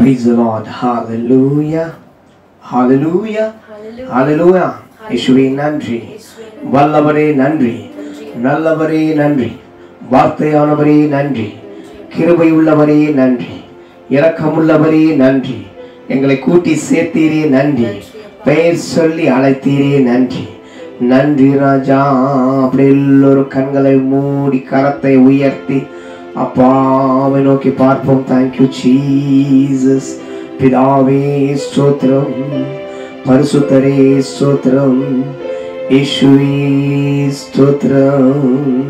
Praise the Lord. Hallelujah. Hallelujah. Hallelujah. இயேசுவே நன்றி. வல்லவரே நன்றி. நல்லவரே நன்றி. வார்த்தையானவரே நன்றி. கிருபை உள்ளவரே நன்றி. இரக்கமுள்ளவரே நன்றி. எங்களை கூட்டி சேர்த்தீரே நன்றி. பெயர் சொல்லி அழைத்தீரே நன்றி. நன்றி ராஜா. அப்படி எல்லோரும் கண்களை மூடி கரத்தை உயர்த்தி அப்பாவை நோக்கி பார்ப்போம். Thank you Jesus. பிதாவே ஸ்தோத்திரம், பரிசுத்தரே ஸ்தோத்திரம், இயேசுவே ஸ்தோத்திரம்.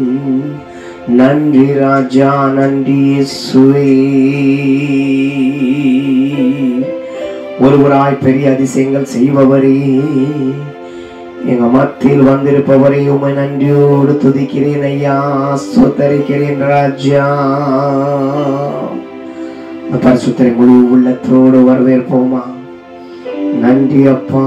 நன்றி ராஜா, நன்றி இயேசுவே. ஒருவராய் பெரிய அதிசயங்கள் செய்பவரே, எங்க மத்தியில் வந்திருப்பவரை உமை நன்றியோடு துதிக்கிறேன் ஐயா, ஸ்தோத்தரிக்கிறேன் ராஜா. பரிசுத்தரை முழு உள்ளத்தோடு வரவேற்போமா. நன்றி அப்பா.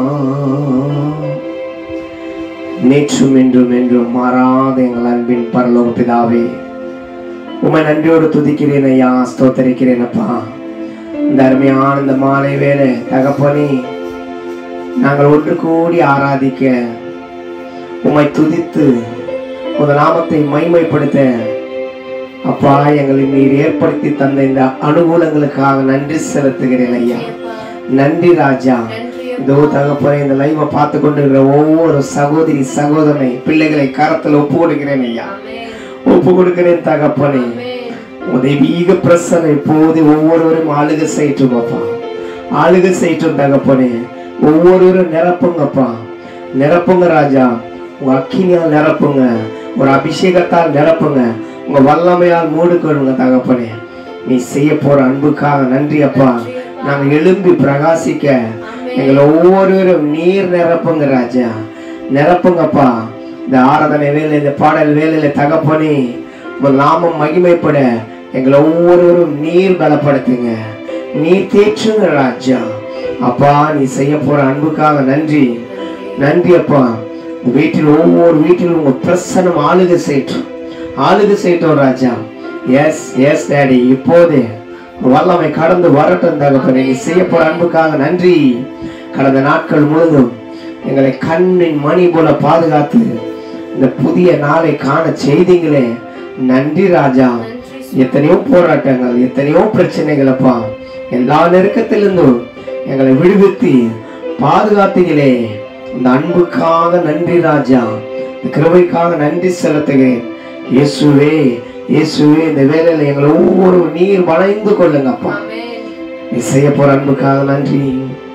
நேற்றும் என்றும் என்றும் மாறாத எங்கள் அன்பின் பரலோக பிதாவே, உமை நன்றியோடு துதிக்கிறேன் ஐயா, ஸ்தோத்தரிக்கிறேன் அப்பா. இந்த அருமையான இந்த மாலை வேளை தகப்பனே, நாங்கள் ஒன்று கூடி ஆராதிக்க, உம்மை துதித்து உங்கள் நாமத்தை மகிமைப்படுத்த அப்பா எங்களை நீர் ஏற்படுத்தி தந்த இந்த அனுகூலங்களுக்காக நன்றி செலுத்துகிறேன் ஐயா. நன்றி ராஜா. இதோ தகப்பனே, இந்த லைவை பார்த்து கொண்டிருக்கிற ஒவ்வொரு சகோதரி சகோதரனை பிள்ளைகளை கரத்தில் ஒப்பு கொடுக்கிறேன் ஐயா, ஒப்பு கொடுக்கிறேன் தகப்பனே. தெய்வீக பிரசனை இப்போது ஒவ்வொருவரும் ஆளுகை செய்யட்டும் அப்பா, ஆளுகை செய்யட்டும் தகப்பனே. ஒவ்வொருவரும் நிரப்புங்கப்பா, நிரப்புங்க ராஜா. உங்க அக்கினியால் நிரப்புங்க, ஒரு அபிஷேகத்தால் நிரப்புங்க, உங்க வல்லமையால் மூடுக்கொள்ளுங்க தகப்பனே. நீ செய்ய போற அன்புக்காக நன்றி அப்பா. நாங்கள் எழும்பி பிரகாசிக்க எங்களை ஒவ்வொருவரும் நீர் நிரப்புங்க ராஜா, நிரப்புங்கப்பா. இந்த ஆராதனை வேலை, இந்த பாடல் வேலையில தகப்பனே, உங்கள் நாமம் மகிமைப்பட எங்களை ஒவ்வொருவரும் நீர் பலப்படுத்துங்க, நீர் தேற்றுங்க ராஜா. அப்பா நீ செய்ய போற அன்புக்காக நன்றி, நன்றி அப்பா. வீட்டில் ஒவ்வொரு வீட்டிலும் உங்க பிரசன்னம் ஆளுகை செய்யட்டும், ஆளுகை செய்யட்டும் ராஜா. S yes daddy. இப்போது வல்லமை கடந்து வரட்டும் தகப்பனே. நீ செய்ய போற அன்புக்காக நன்றி. கடந்த நாட்கள் முழுதும் எங்களை கண்ணின் மணி போல பாதுகாத்து இந்த புதிய நாளை காண செய்தீங்களே, நன்றி ராஜா. எத்தனையோ போராட்டங்கள், எத்தனையோ பிரச்சனைகள் அப்பா, எல்லா நெருக்கத்திலிருந்தும் எங்களை விடுவித்து பாதுகாத்தீங்களே, இந்த அன்புக்காக நன்றி ராஜா. இந்த கிருபைக்காக நன்றி செலுத்துகிறேன் இயேசுவே, இயேசுவே. இந்த வேலையில எங்களை ஒவ்வொரு நீர் வளைந்து கொள்ளுங்கப்பா. நீ செய்ய போற அன்புக்காக நன்றி.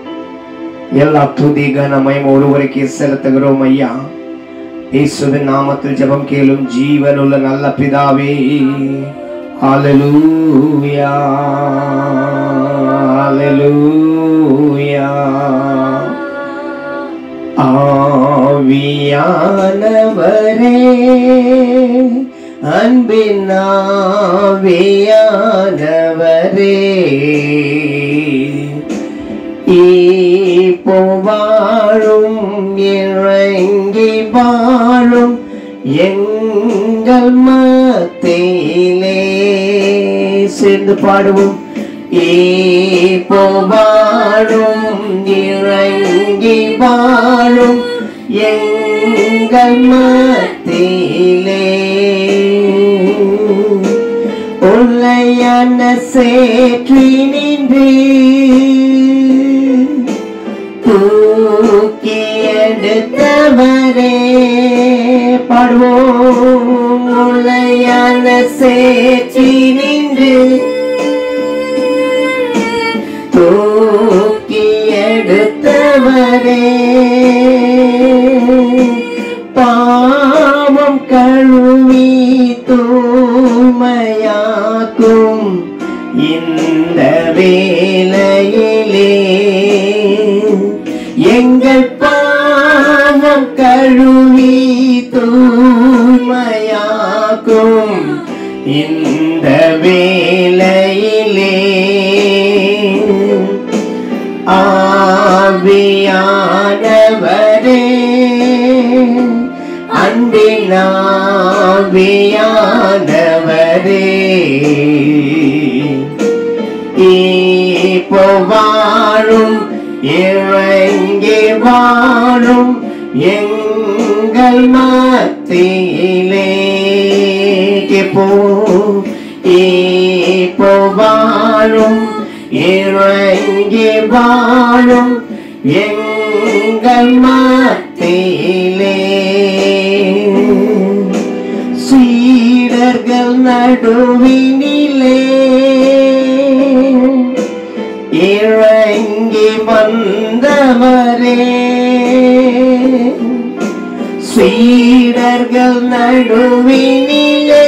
எல்லா துதி கனமயம் ஒருவருக்கே செலுத்துகிறோம் ஐயா. இயேசுவின் நாமத்தில் ஜெபம் கேளும் ஜீவனுள்ள நல்ல பிதாவே. ஹல்லேலூயா, ஹல்லேலூயா. ஆவியானவரே, அன்பின் ஆவியானவரே, இப்போ வாழும் இறங்கி வாழும் எங்கள் மத்தியிலே. சேர்ந்து பாடுவோம். இப்போ வாழும் இறங்கி வாழும் எங்கள் மத்தியிலே. உள்ளையான சேற்றி நின்று தூக்கி எடுத்தவரே, பாடுவோம். உள்ளையான சேற்றி நின்று தூக்கி எடுத்தவரே, பாவம் கழுவி தூய்மையாக்கும் இந்த வேளையிலே. எங்கள் பாவம் கழுவி தூய்மையாக்கும் இந்த வேளையிலே. ஆவியானவரே, அன்பின் ஆவியானவரே, இப்போ வாழும் இறங்கி வாழும் எங்கள் மத்தியிலே இப்போ வாழும் இறங்கி வாழும் எங்கள் மத்தியிலே சீடர்கள் நடுவினிலே இறங்கி வந்தவரே சீடர்கள் நடுவினிலே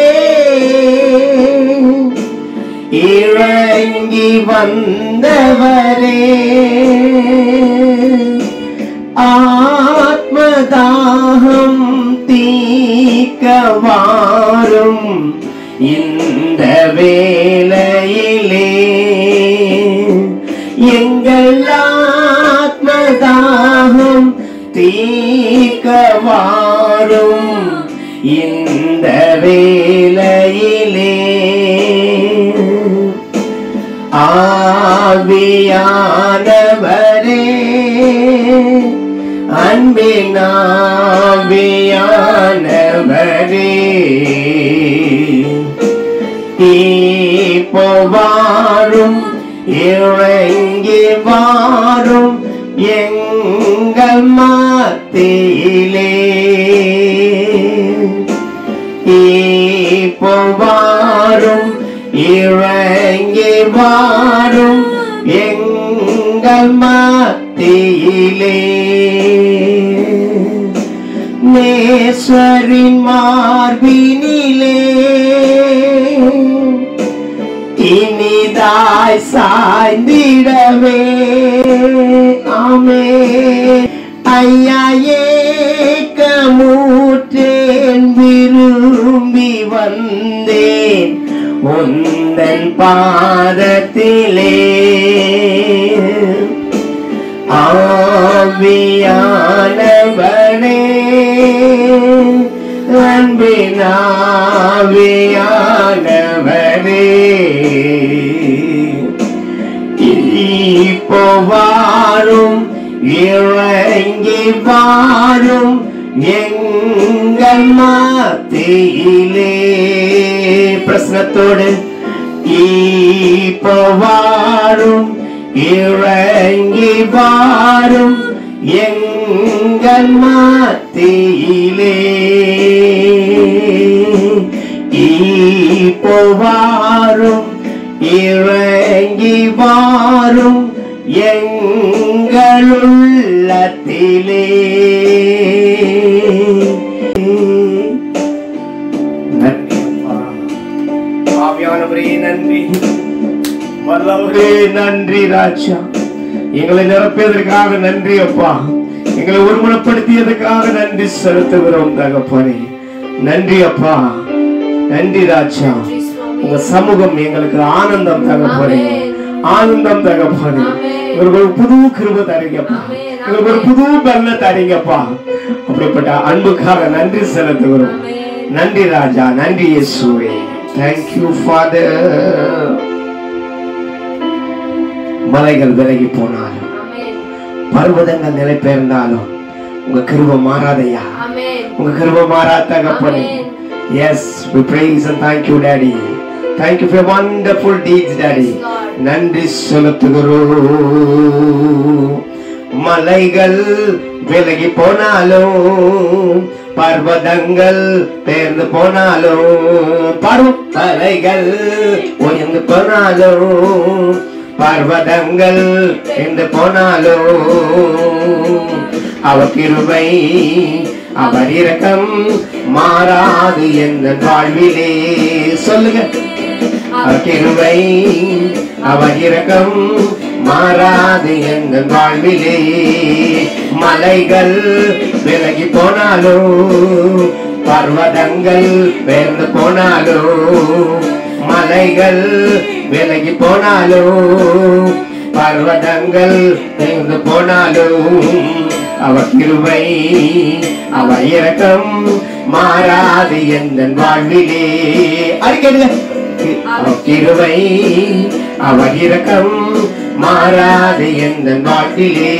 இறங்கி வந்தவரே ஆத்மதாகம் தீர்க்க வாரும் இந்த வேளையிலே எங்கள் ஆத்மதாகம் தீர்க்க வாரும் இந்த வேளையிலே ஆவியானவரே அன்பினாவியானவரே இப்போ வாரும் இறங்கி வாரும் எங்கள் மத்தியிலே இப்போ வாரும் இறங்கி வாரும் எங்கள் மத்தியிலே நேசரின் மார்பினிலே இனிதாய் சாய்ந்திடவே ஆமென் ஐயா ஏக்கமுற்றேன் விரும்பி வந்தேன் உந்தன் பாதத்திலே ஆவியானவனே அன்பினாவியானவனே இப்போ வாரும் இறங்கி வாரும் எங்கள் மத்தியிலே பிரசனத்தோடு இப்போ வாரும் இறங்கி வாரும் எங்கள் மத்தியிலே இப்போ வாரும் இறங்கி வாரும் எங்கள் உள்ளத்திலே நன்றி ஆவியானவரே நன்றி வல்லவரே நன்றி ராஜா எங்களை நிரப்பியதற்காக நன்றி அப்பா எங்களை ஒருமுகப்படுத்தியதற்காக நன்றி செலுத்துகிறோம் தகப்பனே நன்றி அப்பா நன்றி ராஜா உங்க சமூகம் எங்களுக்கு ஆனந்தம் தகப்பனே ஆனந்தம் தகப்பனே எங்களுக்கு ஒரு புது கிருபை தரீங்கப்பா எங்களுக்கு ஒரு புது பலன தரீங்கப்பா அப்படிப்பட்ட அன்புக்காக நன்றி செலுத்துகிறோம் நன்றி ராஜா நன்றி இயேசுவே Thank you Father மலைகள் விலகி போனாலும் பர்வதங்கள் நிலை பெயர்ந்தாலும் உங்க கிருபை மாறாதையா உங்க கிருபை மாறாத தகப்பனே Yes we praise and thank you daddy thank you for your wonderful deeds daddy நன்றி செலுத்துகிறோம் மலைகள் விலகி போனாலும் பர்வதங்கள் பெயர்ந்து போனாலும் பருவமலைகள் உயர்ந்து போனாலும் பர்வதங்கள் பெயர்ந்து போனாலும் அவர் கிருபை அவர் இரக்கம் மாறாது என்ற வாழ்விலே சொல்லுங்க அவர் கிருபை அவர் இரக்கம் மாறாது என்ற வாழ்விலே மலைகள் விலகி போனாலும் பர்வதங்கள் பெயர்ந்து போனாலும் மலைகள் விலகி போனாலும் பர்வதங்கள் பெயர்ந்து போனாலும் அவர் கிருபை அவர் இரக்கம் மாறாது என்ற வாழ்விலே அறிக்கையிடுங்க அவர் கிருபை அவர் இரக்கம் மாறாது எந்த வாழ்விலே.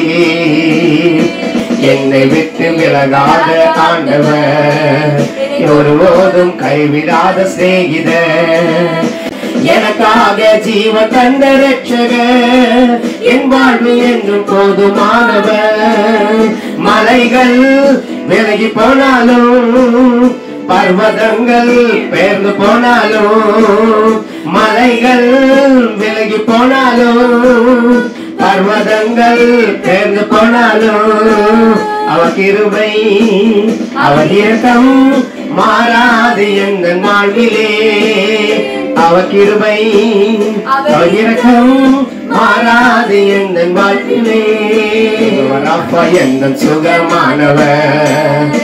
என்னை விட்டு விலகாத ஆண்டவர், ஒருபோதும் கைவிடாத சிநேகிதர், எனக்காக ஜீவன் தந்த ரட்சகர், என் வாழ்வு என்றும் போதுமானவர். மலைகள் விலகி போனாலும், பர்வதங்கள் பெயர்ந்து போனாலும், மலைகள் விலகி போனாலும், பர்வதங்கள் பெயர்ந்து போனாலும், அவர் கிருபை அவர் இரக்கம் மாறாது எந்த வாழ்விலே. அவர் கிருபை அவர் இரக்கம் மாறாது எந்த வாழ்விலே. அப்பா எந்த சுகமானவர்,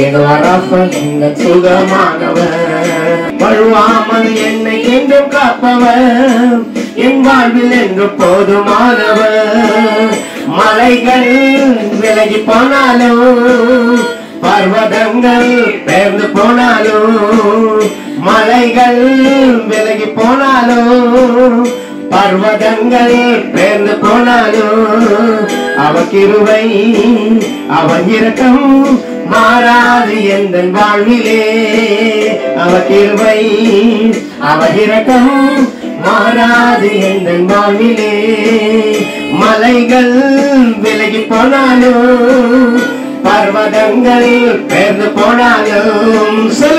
சுகமானவர், வழுவாமல் என்னை என்றும் காப்பவர், என் வாழ்வில் என்று போதுமானவர். மலைகள் விலகி போனாலும், பர்வதங்கள் பெயர்ந்து போனாலும், மலைகள் விலகி போனாலும், பர்வதங்கள் பெயர்ந்து போனாலும், அவர் கிருபை அவர் இரக்கம் மாறாது எந்த வாழ்விலே. அவர் கிருபை அவர் இரக்கம் மாறாது எந்த வாழ்விலே. மலைகள் விலகி போனாலும், பர்வதங்கள் பெயர்ந்து போனாலும்,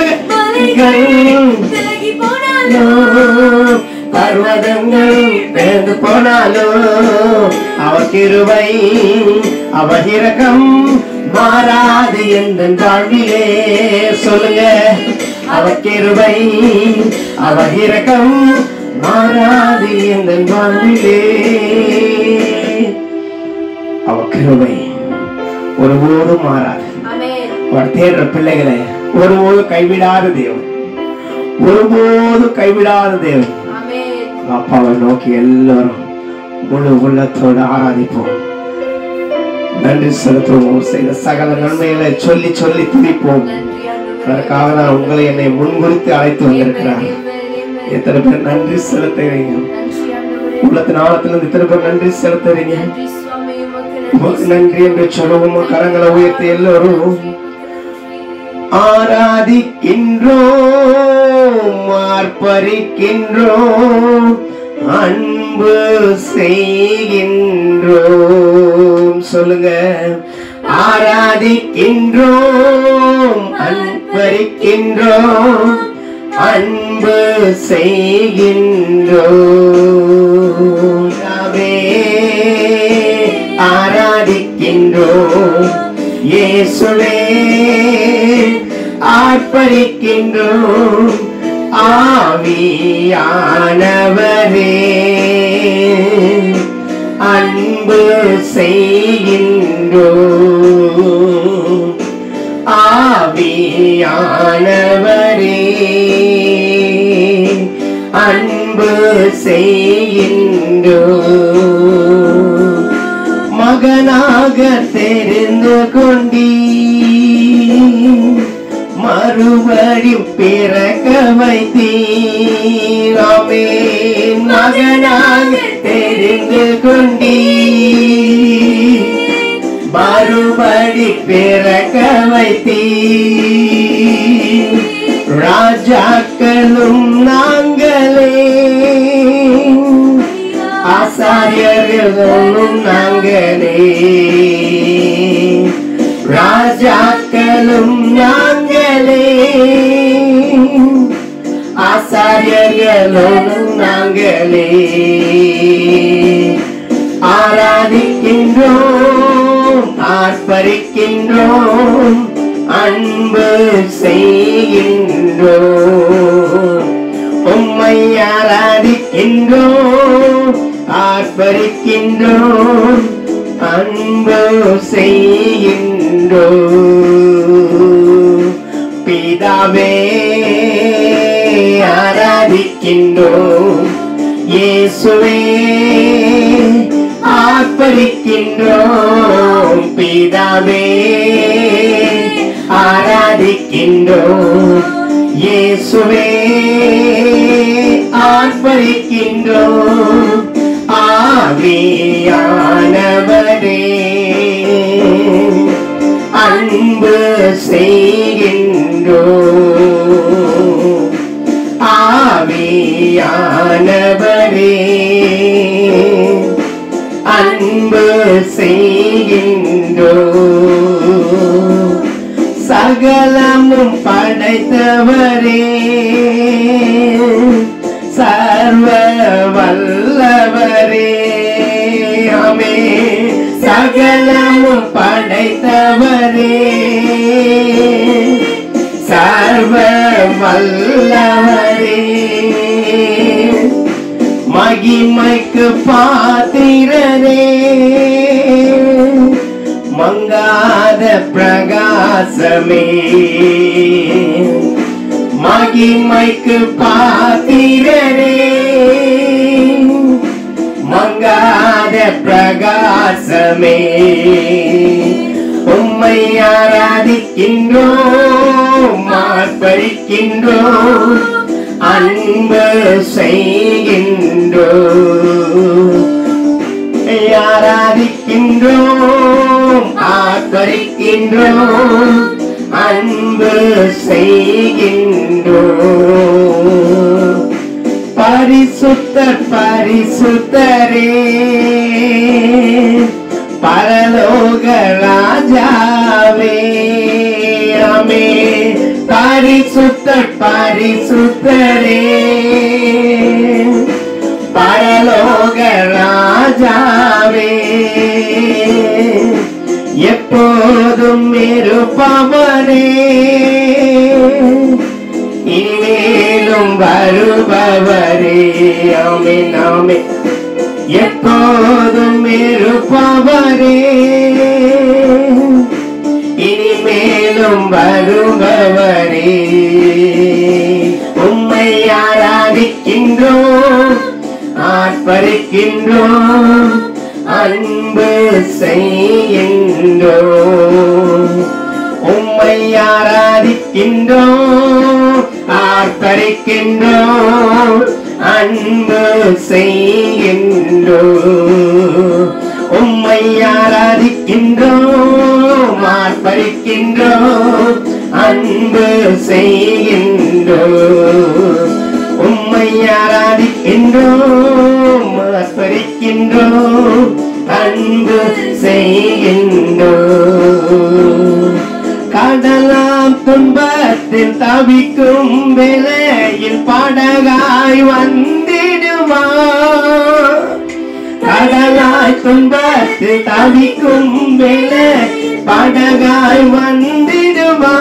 விலகி போனாலும், பர்வதங்கள் பெயர்ந்து போனாலும், அவர் கிருபை அவர் இரக்கம் மாறாது எந்த வாழ்விலே. சொல்லுங்க, அவர் கிருபை அவர் இரக்கம் மாறாது எந்த வாழ்விலே. அவர் கிருபை ஒருபோதும் மாறாது. அவர் தேடுற பிள்ளைகளை ஒருபோதும் கைவிடாத தேவன், ஒருபோதும் கைவிடாத தேவன். அப்பாவை நோக்கி எல்லாரும் முழு உள்ளத்தோடு ஆராதிப்போம், நன்றி செலுத்துவோம். செய்த சகல நன்மைகளை சொல்லி சொல்லி துதிப்போம். அதற்காக தான் உங்களை என்னை முன்குறித்து அழைத்து வந்திருக்கிறார். எத்தனை பேர் நன்றி செலுத்துறீங்க? உள்ளத்தின் ஆழத்திலிருந்து எத்தனை பேர் நன்றி செலுத்துறீங்க? நன்றி என்று சொல்லுவோம். கரங்களை உயர்த்தி எல்லோரும் ஆராதிக்கின்றோம், ஆர்ப்பரிக்கின்றோம், அன்பு செய்கின்றோம். சொல்லுங்க, ஆராதிக்கின்றோம், அன்பரிக்கின்றோம், அன்பு செய்கின்றோம். ஆராதிக்கின்றோம் இயேசுவே, ஆர்ப்பரிக்கின்றோம் ஆவியானவரே, அன்பு செய்கின்றோம் ஆவியானவரே, அன்பு செய்கின்றோம். மகனாக தெரிந்து கொண்டீ, மறுபடியும் பிறக்க வைத்தீர். ஆமென். மகனாக தெரிந்து கொண்டீ, மறுபடி பிறக்க வைத்தீர். ராஜாக்களும் நாங்களே, ஆசாரியர்களும் நாங்களே, ராஜாக்களும் நாங்களே, ஆசாரியர்களும் நாங்களே. ஆராதிக்கின்றோம், ஆர்ப்பரிக்கின்றோம், அன்பு செய்கின்றோம். உம்மை ஆராதிக்கின்றோம், ஆர்ப்பரிக்கின்றோம், அன்பு செய்கின்றோம். பிதாவே ஆராதிக்கின்றோம், இயேசுவே ஆர்ப்பரிக்கின்றோம். பிதாவே ஆராதிக்கின்றோம், இயேசுவே ஆர்ப்பரிக்கின்றோம், ஆவியானவரே அன்பு செய்கின்றோம். ஆவியானவரே அன்பு செய்கின்றோம். சகலமும் படைத்தவரே சர்வ வல்லவரே ஆமே. சகலமும் படைத்தவரே சர்வ வல்லவரே மகிமைக்கு பாத்திரரே மங்காத பிரகாசமே. மகிமைக்கு பாத்திரரே மங்காத பிரகாசமே. உம்மை ஆராதிக்கின்றோம் ஆர்ப்பரிக்கின்றோம் அன்பு செய்கின்றோம். ஆராதிக்கின்றோம் ஆர்ப்பரிக்கின்றோம் அன்பு செய்கின்றோம். பரிசுத்தர் பரிசுத்தரே பரலோக ராஜாவே ஆமே. பரிசுத்தர் பரிசுத்தரே பரலோக ராஜாவே எப்போதும் இருப்பவரே இனிமேலும் வருபவரே ஆமென் ஆமென். எப்போதும் இருப்பவரே இனிமேலும் வருபவரே. உம்மை ஆராதிக்கின்றோம் ஆர்ப்பரிக்கின்றோம் அன்பு செய்கின்றோம். உம்மை ஆராதிக்கின்றோம் ஆர்ப்பரிக்கின்றோம் அன்பு செய்கின்றோம். உம்மை ஆராதிக்கின்றோம் ஆர்ப்பரிக்கின்றோம் அன்பு செய்கின்றோம். உம்மை ஆராதிக்கின்றோம் ஆர்ப்பரிக்கின்றோம் அன்பு செய்கின்றோம். கடலாம் துன்பத்தில் தவிக்கும் வேளையில் படகாய் வந்திடுமா. கடலாய் துன்பத்தில் தவிக்கும் வேளை படகாய் வந்திடுமா.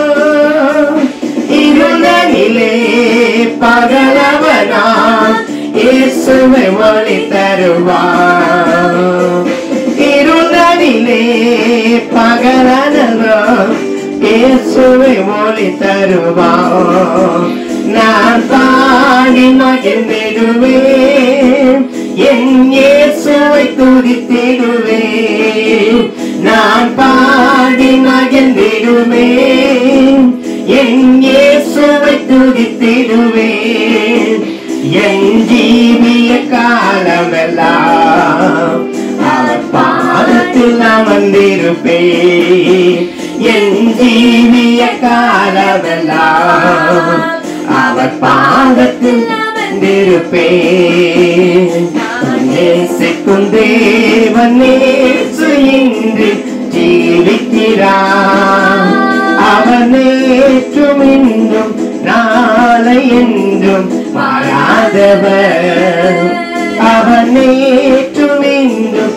இருளிலே பகலவனா இயேசுவை ஒளி தருவார். இருளிலே பகலவனா இயேசுவை ஒளி தருவார். நான் பாடி மகிழ்ந்திடுவேன் என் இயேசுவை துதித்திடுவேன். நான் பாடி மகிழ்ந்திடுவேன் என் இயேசுவை துதித்திடுவேன். என் ஜீவிய காலமெல்லாம் அவர் பாதத்தில் அமர்ந்திருப்பேன். என் ஜீவிய காலமெல்லாம் அவர் பாதத்தில் அமர்ந்திருப்பேன். நேசிக்கும் தேவன் நேசு இன்று ஜீவிக்கிறார். அவர் நேற்றும் இன்றும் நாளை என்றும் மாறாதவர். அவர் நேற்றும் இன்றும்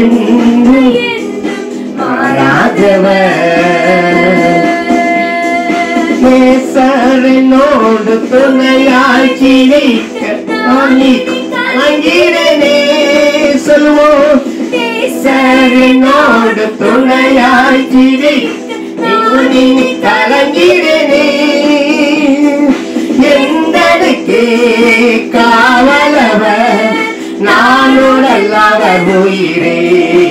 மாறாதவர். நேசரனோடு துணையாய் ஜீவிக்க அங்கிடனே சொல்வோம். நேசரனோடு துணையாய் ஜீவிக்க கலங்கிடனே. எந்தடுக்கே காவலவர் நானுடல்லவர் உயிரே.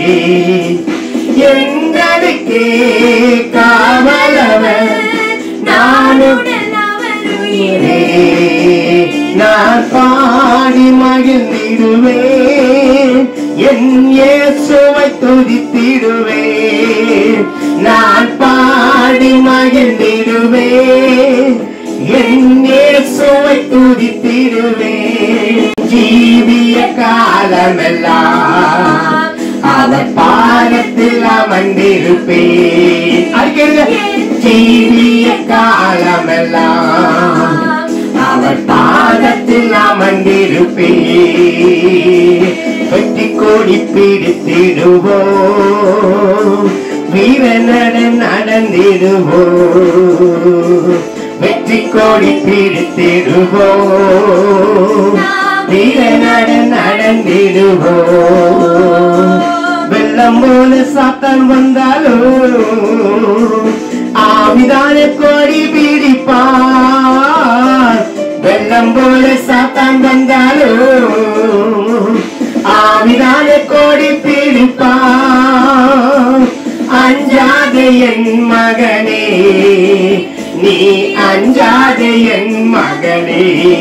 எந்தடுக்கே காவலவர் நானுடல்லவர் உயிரே. நான் பாடி மகிழ்ந்திடுவேன் என் இயேசுவை துதித்திடுவேன், நான் பாடி மகிழ்ந்திடுவேன். என் இயேசுவை துதித்திடுவேன், ஜீவிய காலமெல்லாம் அவர் பாதத்தில் அமர்ந்திருப்பேன். ஜீவிய காலமெல்லாம் அவர் பாதத்தில் அமர்ந்திருப்பேன். வெற்றி கொடி பிடித்திடுவோம், வீரனுடன் நடந்திடுவோம். வெற்றி கொடி பிடித்திடுவோம், வீரனுடன் நடந்திடுவோம். வெள்ளம் போல சாத்தான் வந்தாலும் ஆவிதான கொடி பிடிப்பார். வெள்ளம் போல சாத்தான் வந்தாலும் ஆவிதான கொடி பிடிப்பார். அஞ்சாதே என் மகனே, நீ அஞ்சாதே என் மகனே,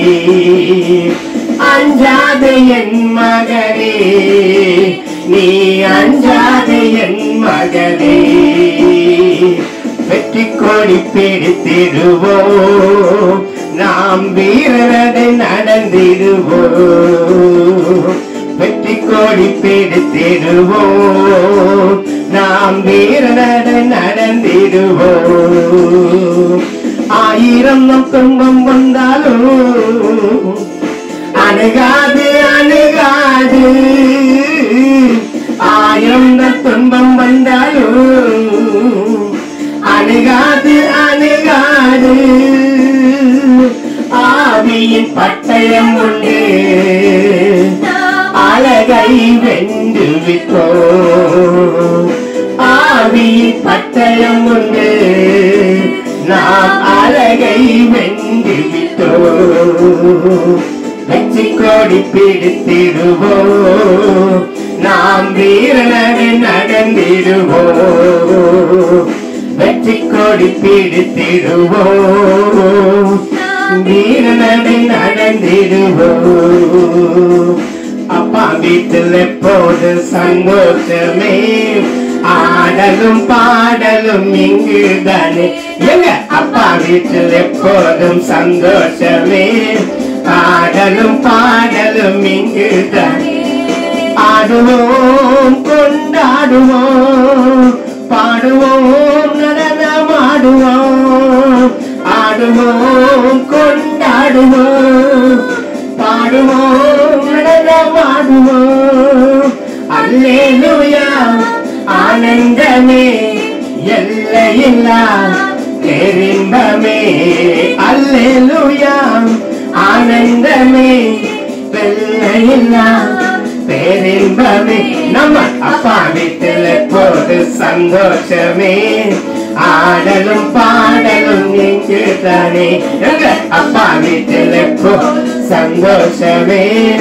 அஞ்சாதே என் மகனே, நீ அஞ்சாதே என் மகனே. வெற்றி கொடி பிடித்திடுவோம், நாம் வீரரை நடந்திடுவோம். வெற்றி கொடி பிடித்திடுவோம், நாம் வீரரை நடந்திடுவோம். ஆயிரம் நம் துன்பம் வந்தாலும் அணுகாது அணுகாது, ஆயிரம் துன்பம் வந்தாலும் அணுகாது அணுகாது. ஆவியின் பட்டயம் உண்டு, அழகை வென்று விட்டோம். ஆவியின் பட்டயம் உண்டு, நாம் அழகை வென்று விட்டோம். வெற்றி கொடி பிடித்திடுவோம், நாம் வீரனை நடந்திடுவோம். வெற்றி கொடி பிடித்திடுவோம், வீரனை நடந்திடுவோம். அப்பா வீட்டில் எப்போது சந்தோஷமே, ஆடலும் பாடலும் இங்குதானே. எங்க அப்பா வீட்டில் எப்போதும் சந்தோஷமே, ஆடலும் பாடலும் இங்குதானே. ஆடுவோம் கொண்டாடுவோம், பாடுவோம் நடனமாடுவோம். ஆடுவோம் கொண்டாடுவோம், பாடுவோம் நடனமாடுவோம். அல்லேலூயா ஆனந்தமே, எல்லையில்லா பேரின்பமே. அல்லேலூயா ஆனந்தமே, எல்லையில்லா பேரின்பமே. நம்ம அப்பா வீட்டில் எப்போது சந்தோஷமே, ஆடலும் பாடலும் இங்குதானே. எங்க அப்பா வீட்டில் எப்போ சந்தோஷமே,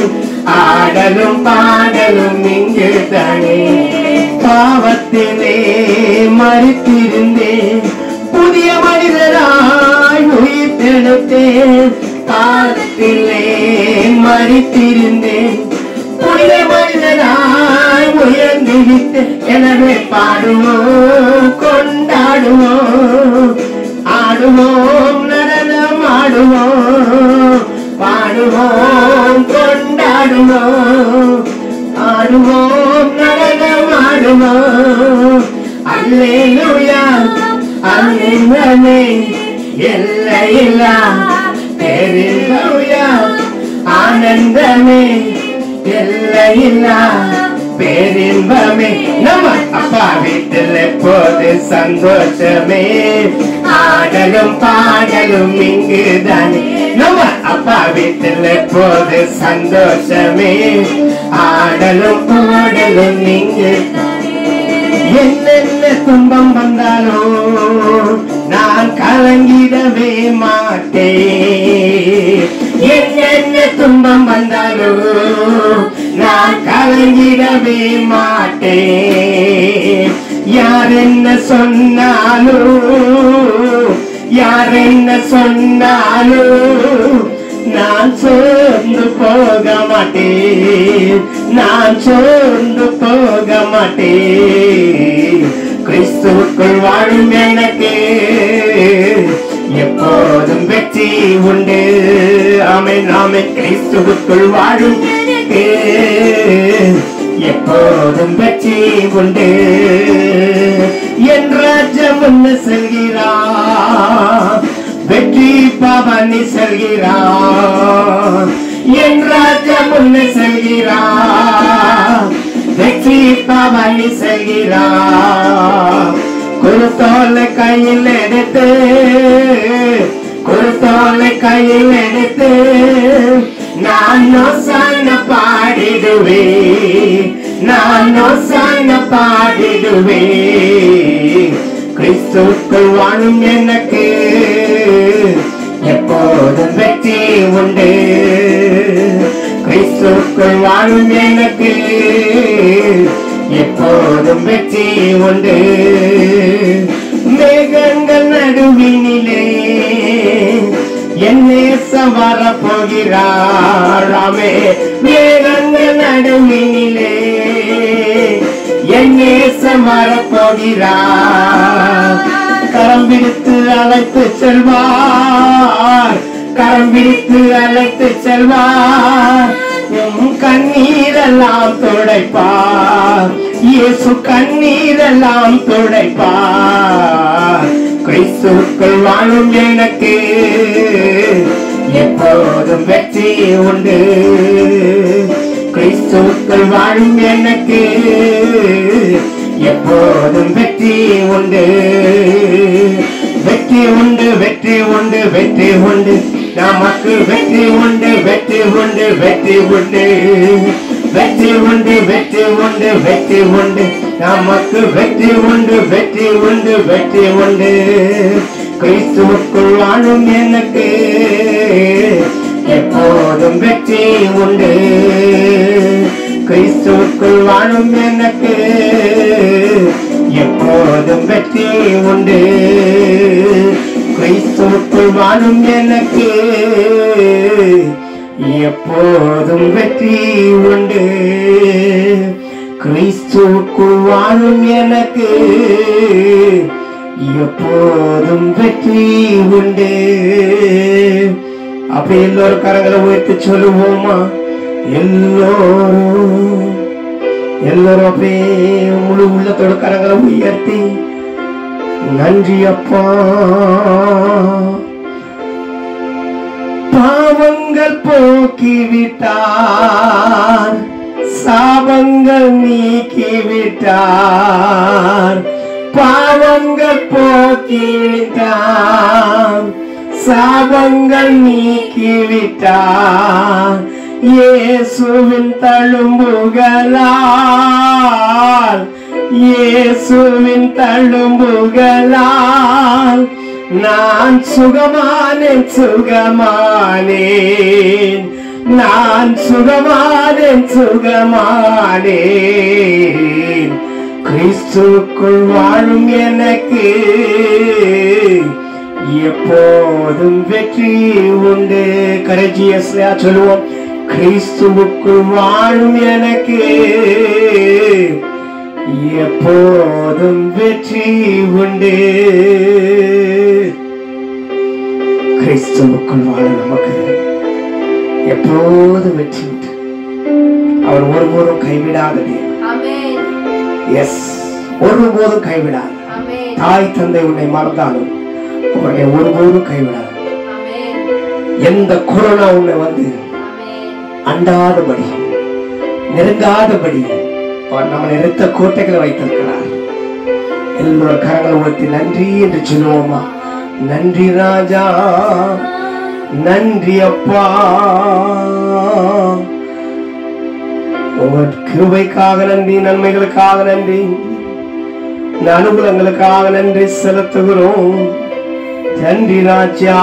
ஆடலும் பாடலும் இங்குதானே. பாவத்திலே மரித்திருந்தேன், புதிய மனிதராய் உயிர்த்தெழுத்தேன். பாவத்திலே மரித்திருந்தேன், புதிய மனிதனாய் உயர்ந்திருத்தேன். எனவே பாடுவோம் கொண்டாடுவோம், ஆடுவோம் நடனம் ஆடுவோம். பாடுவோம் கொண்டாடுவோம், ஆடுவோம் நடனம் ஆடுவோம். அல்லேலூயா ஆனந்தமே, எல்லையில்லா பேரின்பமே. ஆனந்தமே, எல்லையில்லா பேரின்பமே. நம்ம அப்பா வீட்டில் எப்போது சந்தோஷமே, ஆடலும் பாடலும் இங்குதானே. நம்ம அப்பா வீட்டில் எப்போது சந்தோஷமே, ஆடலும் பாடலும் இங்குதானே. என்னென்ன துன்பம் வந்தாலும் நான் கலங்கிடவே மாட்டேன். என்னென்ன துன்பம் வந்தாலும் நான் கலங்கிடவே மாட்டேன். யார் என்ன சொன்னாலும், யார் என்ன சொன்னாலும் நான் சோர்ந்து போக மாட்டேன், நான் சோர்ந்து போக மாட்டேன். கிறிஸ்துவுக்குள் வாழும் எனக்கு எப்போதும் வெற்றி உண்டு. ஆமென் ஆமென். கிறிஸ்துவுக்குள் வாழும் எனக்கு எப்போதும் வெற்றி உண்டு. என் ராஜ்யம் முன்ன செல்கிறார், வெற்றி பவனி செல்கிறார். என் ராஜ்யம் முன்ன செல்கிறார், வெற்றி பவனி செல்கிறார். குருத்தோலை கையில் எடுத்து, குருத்தோலை கையில் எடுத்து நான் ஓசான பாடிடுவேன், நான் ஓசான பாடிடுவேன். கிறிஸ்துவுக்குள் வாழும் எனக்கு எப்போதும் வெற்றி உண்டு. கிறிஸ்துவுக்குள் வாழும் எனக்கு எப்போதும் வெற்றி உண்டு. மேகங்கள் நடுவினிலே என் நேசம் வரப்போகிறார். மேகங்கள் நடுவினிலே என் நேசம் வரப்போகிறார். கரம் பிடித்து அழைத்து செல்வார், கரம் பிடித்து அழைத்து செல்வார். கண்ணீரெல்லாம் துடைப்பார், இயேசு கண்ணீரெல்லாம் துடைப்பார். கிறிஸ்துவுக்குள் வாழும் எனக்கு எப்போதும் வெற்றி உண்டு. கிறிஸ்துவுக்குள் வாழும் எனக்கு எப்போதும் வெற்றி உண்டு. வெற்றி உண்டு, வெற்றி உண்டு, வெற்றி உண்டு, நமக்கு வெற்றி உண்டு, வெற்றி உண்டு, வெற்றி உண்டு, வெற்றி உண்டு, வெற்றி உண்டு, வெற்றி உண்டு, நமக்கு வெற்றி உண்டு, வெற்றி உண்டு, வெற்றி உண்டு. கிறிஸ்துவுக்குள் வாழும் எனக்கு எப்போதும் வெற்றி உண்டு. கிறிஸ்துவுக்குள் வாழும் எனக்கு எப்போதும் வெற்றி உண்டு. கிறிஸ்துவுக்குள் வாழும் எனக்கு எப்போதும் வெற்றி உண்டு. கிறிஸ்துவுக்குள் வாழும் எனக்கு எப்போதும் வெற்றி உண்டு. அப்ப எல்லோரும் கரங்களை உயர்த்தி சொல்லுவோமா? எல்லோரும் எல்லோரும் அப்படியே முழு உள்ளத்தோட கரங்களை உயர்த்தி நன்றி அப்பா, பாவங்கள் போக்கிவிட்டார், சாபங்கள் நீக்கிவிட்டார். பாவங்கள் போக்கிவிட்டார், சாபங்கள் நீக்கிவிட்டார். இயேசுவின் தழும்புகளால், இயேசுவின் தழும்புகளால் நான் சுகமானேன், சுகமானேன், நான் சுகமானேன், சுகமானேன். கிறிஸ்துவுக்குள் வாழும் எனக்கு எப்போதும் வெற்றி உண்டு. கரேஜியஸ்லா சொல்லுவோம். கிறிஸ்துவுக்குள் வாழும் எனக்கு எப்போதும் வெற்றி உண்டு. கிறிஸ்துவுக்குள் வாழ நமக்கு எப்போதும் வெற்றி உண்டு. அவர் ஒருபோதும் கைவிடாத தேவன். எஸ், ஒருபோதும் கைவிடாத. தாய் தந்தை உன்னை மறந்தாலும் அவரை ஒருபோதும் கைவிடாது. எந்த கொரோனா உன்னை வந்து அண்டாதபடி, நெருங்காதபடி அவர் நம்ம நிறுத்த கோட்டைகளை வைத்திருக்கிறார். எல்லோரும் கரங்களை உயர்த்தி நன்றி என்று சொல்லுவோமா? நன்றி ராஜா, நன்றி அப்பா, உங்கள் கிருபைக்காக நன்றி, நன்மைகளுக்காக நன்றி, அனுகூலங்களுக்காக நன்றி செலுத்துகிறோம். நன்றி ராஜா.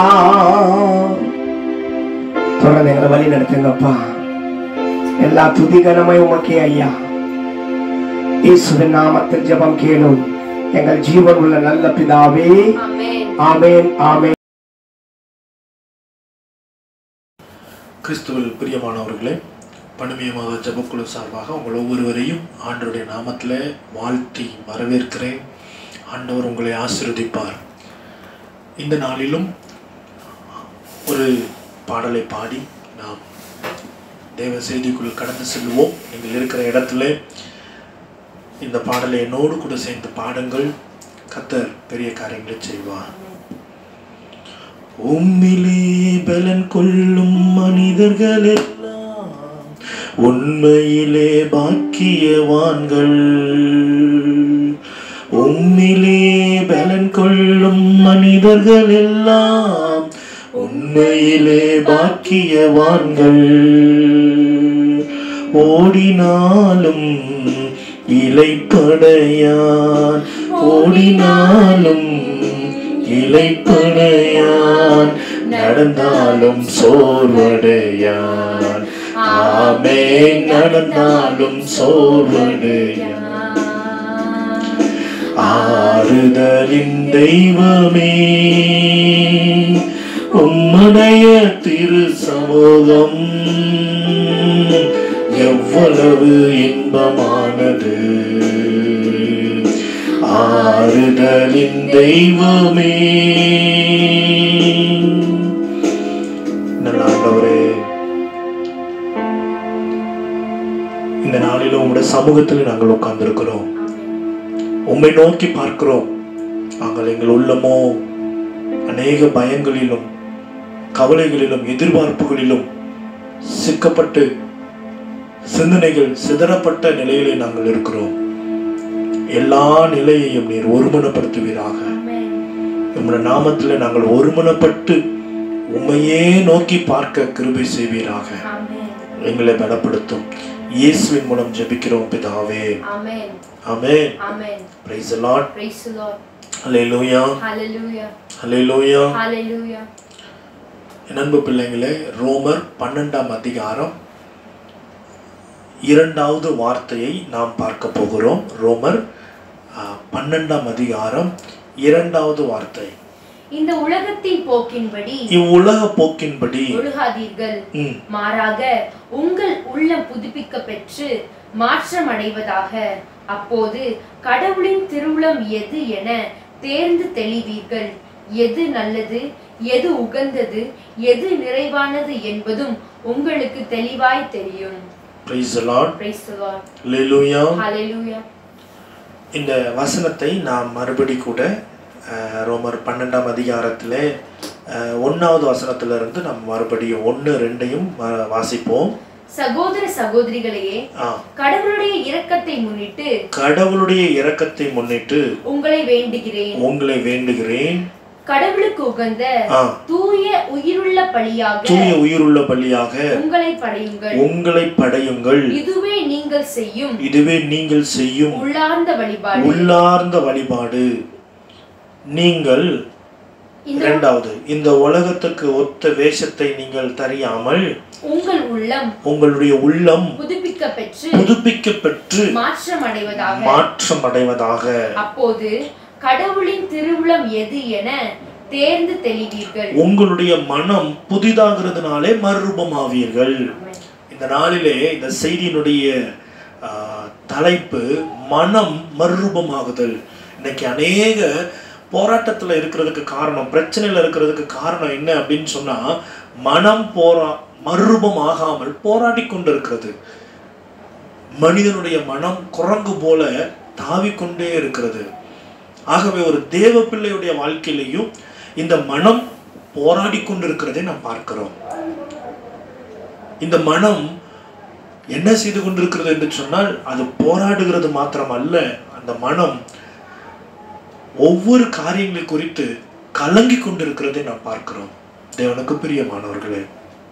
தொடர்ந்து எங்களை வழி நடத்துங்கப்பா. எல்லா துதி கனமை உமக்கே ஐயா. இயேசுவின் நாமத்தில் ஜெபம் கேளும் எங்கள் ஜீவன் உள்ள நல்ல பிதாவே. ஆமென், ஆமென். கிறிஸ்துவில் பிரியமானவர்களே, பணிமயமாக ஜெபக்குழு சார்பாக உங்கள் ஒவ்வொருவரையும் ஆண்டவருடைய நாமத்தில் வாழ்த்தி வரவேற்கிறேன். ஆண்டவர் உங்களை ஆசீர்வதிப்பார். இந்த நாளிலும் ஒரு பாடலை பாடி நாம் தேவ செய்திக்குள் கடந்து செல்வோம். நீங்கள் இருக்கிற இடத்துல இந்த பாடலை என்னோடு கூட சேர்ந்து பாடுங்கள். கர்த்தர் பெரிய காரியங்களை செய்வார். உம்மிலே பலன் கொள்ளும் மனிதர்கள் எல்லாம் உண்மையிலே பாக்கியவான்கள். உம்மிலே பலன் கொள்ளும் மனிதர்கள் எல்லாம் உண்மையிலே பாக்கியவான்கள். ஓடினாலும் இளைப்படையான், ஓடினாலும் இளைப்படையான், நடந்தாலும் சோர்வடையான். ஆமென், நடந்தாலும் சோர்வடையான். ஆறுதலின் தெய்வமே, உம்முடைய திரு சமூகம் எவ்வளவு இன்பமானது. ஆறுதலின் தெய்வமே. ஆண்டவரே, இந்த நாளில் உங்களுடைய சமூகத்தில் நாங்கள் உட்கார்ந்திருக்கிறோம். உம்மை நோக்கி பார்க்கிறோம். நாங்கள் எங்கள் உள்ளமோ அநேக பயங்களிலும் கவலைகளிலும் எதிர்பார்ப்புகளிலும் சிக்கப்பட்டு சிந்தனைகள் சிதறப்பட்ட நிலையிலே நாங்கள் இருக்கிறோம். எல்லா நிலையையும் நீர் ஒருமனப்படுத்துவீராக. உம்முடைய நாமத்தில் நாங்கள் ஒருமனப்பட்டு உம்மையே நோக்கி பார்க்க கிருபை செய்வீராக. எங்களை பலப்படுத்தும். இயேசுவின் மூலம் ஜெபிக்கிறோம் பிதாவே. ஆமென். ஆமென். Praise the Lord. Praise the Lord. Hallelujah. Hallelujah. Hallelujah. Hallelujah. அன்பு பிள்ளைகளே, ரோமர் 12ஆம் அதிகாரம் 2வது வார்த்தையை நாம் பார்க்க போகிறோம். ரோமர் 12ஆம் அதிகாரம் 2வது வார்த்தை. இந்த உலகத்தின் போக்கின்படி, இவ்வுலக போக்கின்படி ஒழுகாதீர்கள், மாறாக உங்கள் உள்ளம் புதுப்பிக்க பெற்று மாற்றம் அடைவதாக. அப்போது கடவுளின் திருவுளம் எது என தேர்ந்து தெளிவீர்கள். எது நல்லது, எது உகந்தது, எது நிறைவானது என்பதும் உங்களுக்கு தெளிவாய் தெரியும். Praise the Lord. Praise the Lord. Hallelujah. Hallelujah. இந்த வசனத்தை நாம் மறுபடி கூட ரோமர் 12ஆம் அதிகாரத்திலே 1வது வசனத்திலிருந்து நாம் மறுபடியும் 1-2 வாசிப்போம். சகோதர சகோதரிகளே, கடவுளுடைய இரக்கத்தை முன்னிட்டு, கடவுளுடைய இரக்கத்தை முன்னிட்டு உங்களை வேண்டுகிறேன், உங்களை வேண்டுகிறேன். கடவுளுக்கு உகந்த தூய உயிருள்ள பலியாக, தூய உயிருள்ள பலியாக உங்களை படையுங்கள், உங்களை படையுங்கள். இதுவே நீங்கள் செய்யும், இதுவே நீங்கள் செய்யும் உள்ளார்ந்த வழிபாடு, உள்ளார்ந்த வழிபாடு. நீங்கள் இரண்டாவது, இந்த உலகத்துக்கு ஒத்த வேஷத்தை நீங்கள் தெரியாமல் உங்கள் உள்ளம், உங்களுடைய உள்ளம் புதுப்பிக்க பெற்று மாற்றம் அடைவதாக. அப்போது கடவுளின் திருவுளம் எது என தேர்ந்து தெளிவீர்கள். உங்களுடைய மனம் புதிதாகிறதுனாலே மறுரூபமாவீர்கள். இந்த நாளிலே இந்த செய்தியினுடைய தலைப்பு மனம் மறுரூபமாகுதல். இன்னைக்கு அநேக போராட்டத்துல இருக்கிறதுக்கு காரணம், பிரச்சனையில இருக்கிறதுக்கு காரணம் என்ன அப்படின்னு சொன்னா, மனம் மறுரூபமாகாமல் போராடி கொண்டிருக்கிறது. மனிதனுடைய மனம் குரங்கு போல தாவிக்கொண்டே இருக்கிறது. ஆகவே ஒரு தேவ பிள்ளையுடைய வாழ்க்கையிலையும் இந்த மனம் போராடி கொண்டிருக்கிறதை நாம் பார்க்கிறோம். இந்த மனம் என்ன செய்து கொண்டிருக்கிறது என்று சொன்னால், அது போராடுகிறது மாத்திரம் அல்ல, அந்த மனம் ஒவ்வொரு காரியங்களை குறித்து கலங்கி கொண்டிருக்கிறதை நாம் பார்க்கிறோம். தேவனுக்கு பிரியமானவர்களே,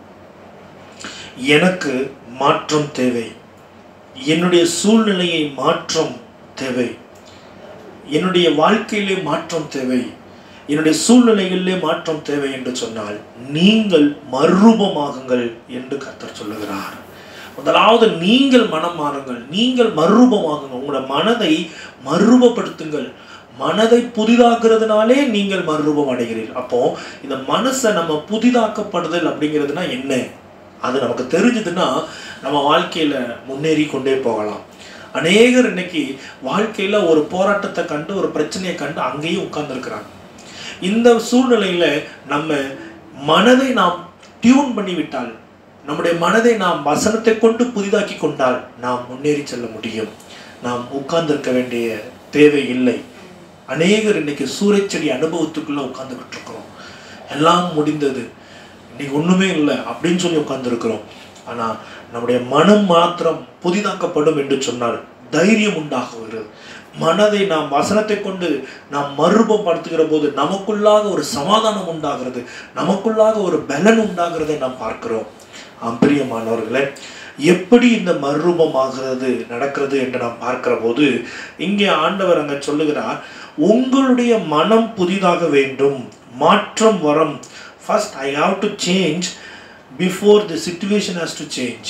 எனக்கு மாற்றம் தேவை, என்னுடைய சூழ்நிலையை மாற்றம் தேவை, என்னுடைய வாழ்க்கையிலே மாற்றம் தேவை, என்னுடைய சூழ்நிலைகளிலே மாற்றம் தேவை என்று சொன்னால் நீங்கள் மறுரூபமாகுங்கள் என்று கர்த்தர் சொல்லுகிறார். முதலாவது நீங்கள் மனம் மாறுங்கள், நீங்கள் மறுரூபமாகுங்கள், உங்களோட மனதை மறுரூபப்படுத்துங்கள். மனதை புதிதாக்குறதுனாலே நீங்கள் மறுரூபம் அடைகிறீர்கள். அப்போ இந்த மனசை நம்ம புதிதாக்கப்படுதல் அப்படிங்கிறதுனா என்ன அது நமக்கு தெரிஞ்சதுன்னா நம்ம வாழ்க்கையில முன்னேறி கொண்டே போகலாம். அநேகர் இன்னைக்கு வாழ்க்கையில ஒரு போராட்டத்தை கண்டு, ஒரு பிரச்சனையை கண்டு அங்கேயும் உட்கார்ந்துருக்கிறாங்க. இந்த சூழ்நிலையில நம்ம மனதை நாம் டியூன் பண்ணிவிட்டால், நம்முடைய மனதை நாம் வசனத்தை கொண்டு புதிதாக்கி கொண்டால் நாம் முன்னேறி செல்ல முடியும். நாம் உட்கார்ந்திருக்க வேண்டிய தேவை இல்லை. அநேகர் இன்னைக்கு சூறைச்செடி அனுபவத்துக்குள்ள உட்கார்ந்துக்கிட்டு இருக்கிறோம். எல்லாம் முடிந்தது, இன்னைக்கு ஒண்ணுமே இல்லை அப்படின்னு சொல்லி உட்கார்ந்துருக்கிறோம். ஆனா நம்முடைய மனம் மாத்திரம் புதிதாக்கப்படும் என்று சொன்னால் தைரியம் உண்டாகுகிறது. மனதை நாம் வசனத்தை கொண்டு நாம் மறுரூபப்படுத்துகிற போது நமக்குள்ளாக ஒரு சமாதானம் உண்டாகிறது, நமக்குள்ளாக ஒரு பலன் உண்டாகிறதை நாம் பார்க்கிறோம். பிரியமானவர்களே, எப்படி இந்த மறுரூபமாகிறது நடக்கிறது என்று நாம் பார்க்கிற போது இங்கே ஆண்டவர் அங்க சொல்லுகிறார், உங்களுடைய மனம் புதிதாக வேண்டும், மாற்றம் வரும். First I have to change before the situation has to change.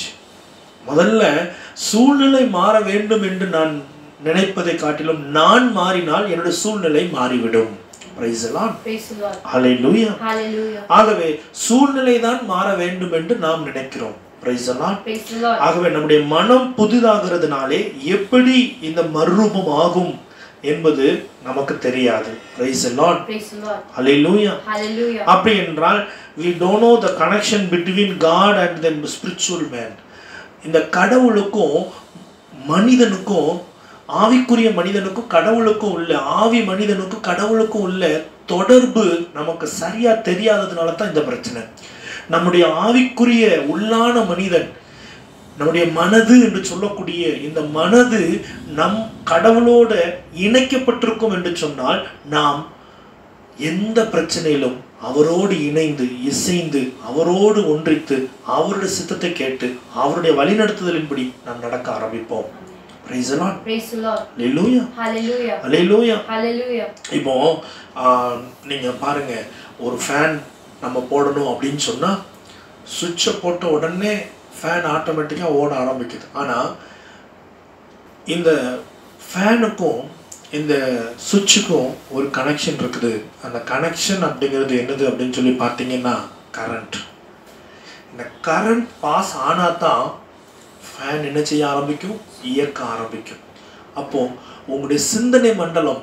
முதல்ல சூழ்நிலை மாற வேண்டும் என்று நான் நினைப்பதை காட்டிலும் நான் மாறினால் என்னுடைய சூழ்நிலை மாறிவிடும். Praise the Lord. Praise the Lord. Hallelujah. Hallelujah. ஆகவே சூழ்நிலை தான் மாற வேண்டும் என்று நாம் நினைக்கிறோம். Praise the Lord. Praise the Lord. ஆகவே நம்முடைய மனம் புதிதாகிறதுனாலே எப்படி இந்த மறுரூபம் ஆகும் என்பது நமக்கு தெரியாது. Praise the Lord. Praise the Lord. Hallelujah. Hallelujah. அப்படி என்றால் we don't know the connection between God and the spiritual man. இந்த கடவுளுக்கும் மனிதனுக்கும், ஆவிக்குரிய மனிதனுக்கும் கடவுளுக்கும் உள்ள, ஆவி மனிதனுக்கும் கடவுளுக்கும் உள்ள தொடர்பு நமக்கு சரியா தெரியாததுனால தான் இந்த பிரச்சனை. நம்முடைய ஆவிக்குரிய உள்ளான மனிதன், நம்முடைய மனது என்று சொல்லக்கூடிய இந்த மனது நம் கடவுளோட இணைக்கப்பட்டிருக்கும் என்று சொன்னால் நாம் எந்த பிரச்சனையிலும் அவரோடு இணைந்து இசைந்து அவரோடு ஒன்றித்து அவருடைய சித்தத்தை கேட்டு அவருடைய வழிநடத்துதலின்படி நாம் நடக்க ஆரம்பிப்போம். Praise the Lord. Praise the Lord. Hallelujah. Hallelujah. Hallelujah. Hallelujah. இப்போ நீங்க பாருங்க, ஒரு ஃபேன் நம்ம போடணும் அப்படின்னு சொன்னா சுவிட்சை போட்ட உடனே ஃபேன் ஆட்டோமேட்டிக்காக ஓட ஆரம்பிக்குது. ஆனால் இந்த ஃபேனுக்கும் இந்த சுவிட்சுக்கும் ஒரு கனெக்ஷன் இருக்குது. அந்த கனெக்ஷன் அப்படிங்கிறது என்னது அப்படின்னு சொல்லி பார்த்தீங்கன்னா கரண்ட். இந்த கரண்ட் பாஸ் ஆனால் தான் ஃபேன் என்ன செய்ய ஆரம்பிக்கும், இயக்க ஆரம்பிக்கும். அப்போது உங்களுடைய சிந்தனை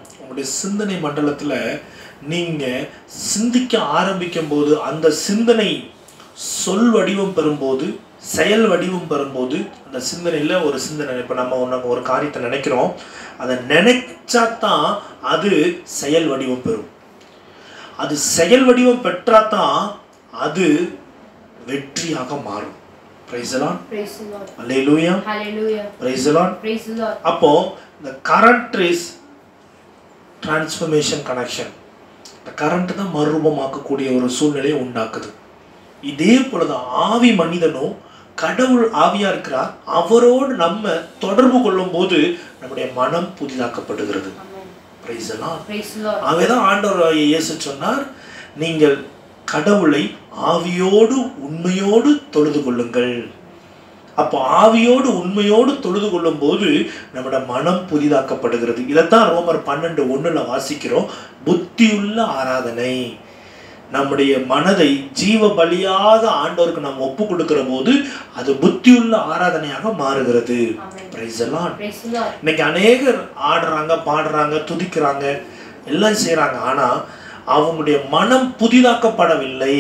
மண்டலத்தில் நீங்கள் சிந்திக்க ஆரம்பிக்கும் போது, அந்த சிந்தனை சொல் வடிவம் பெறும்போது, செயல் வடிவம் பெறும்போது, அந்த சிந்தனையில் ஒரு சிந்தனை, இப்போ நம்ம ஒரு காரியத்தை நினைக்கிறோம், அதை நினைச்சாதான் அது செயல் வடிவம் பெறும். அது செயல் வடிவம் பெற்றாதான் அது வெற்றியாக மாறும். Praise the Lord. Praise the Lord. Hallelujah. Hallelujah. Praise the Lord. Praise the Lord. அப்போ the current is transformation connection. இந்த கரண்ட் தான் மறுரூபமாக்கக்கூடிய ஒரு சூழ்நிலையை உண்டாக்குது. இதே போலதான் ஆவி மனிதனும் கடவுள் ஆவியா இருக்கிறார், அவரோடு நம்ம தொடர்பு கொள்ளும் போது நம்முடைய மனம் புதிதாக்கப்படுகிறது. Praise the Lord. Praise the Lord. அவைதான் ஆண்டவர் இயேசு சொன்னார், நீங்கள் கடவுளை ஆவியோடு உண்மையோடு தொழுது கொள்ளுங்கள். அப்போ ஆவியோடு உண்மையோடு தொழுது கொள்ளும் போது நம்முடைய மனம் புதிதாக்கப்படுகிறது. இதைத்தான் ரோமர் 12:1 வாசிக்கிறோம், புத்தியுள்ள ஆராதனை. நம்முடைய மனதை ஜீவ பலியாக ஆண்டவருக்கு நாம் ஒப்பு கொடுக்கிற போது அது புத்தியுள்ள ஆராதனையாக மாறுகிறது. Praise the Lord. இன்னைக்கு அநேகர் ஆடுறாங்க, பாடுறாங்க, துதிக்கிறாங்க, எல்லாம் செய்யறாங்க. ஆனா அவங்களுடைய மனம் புதிதாக்கப்படவில்லை.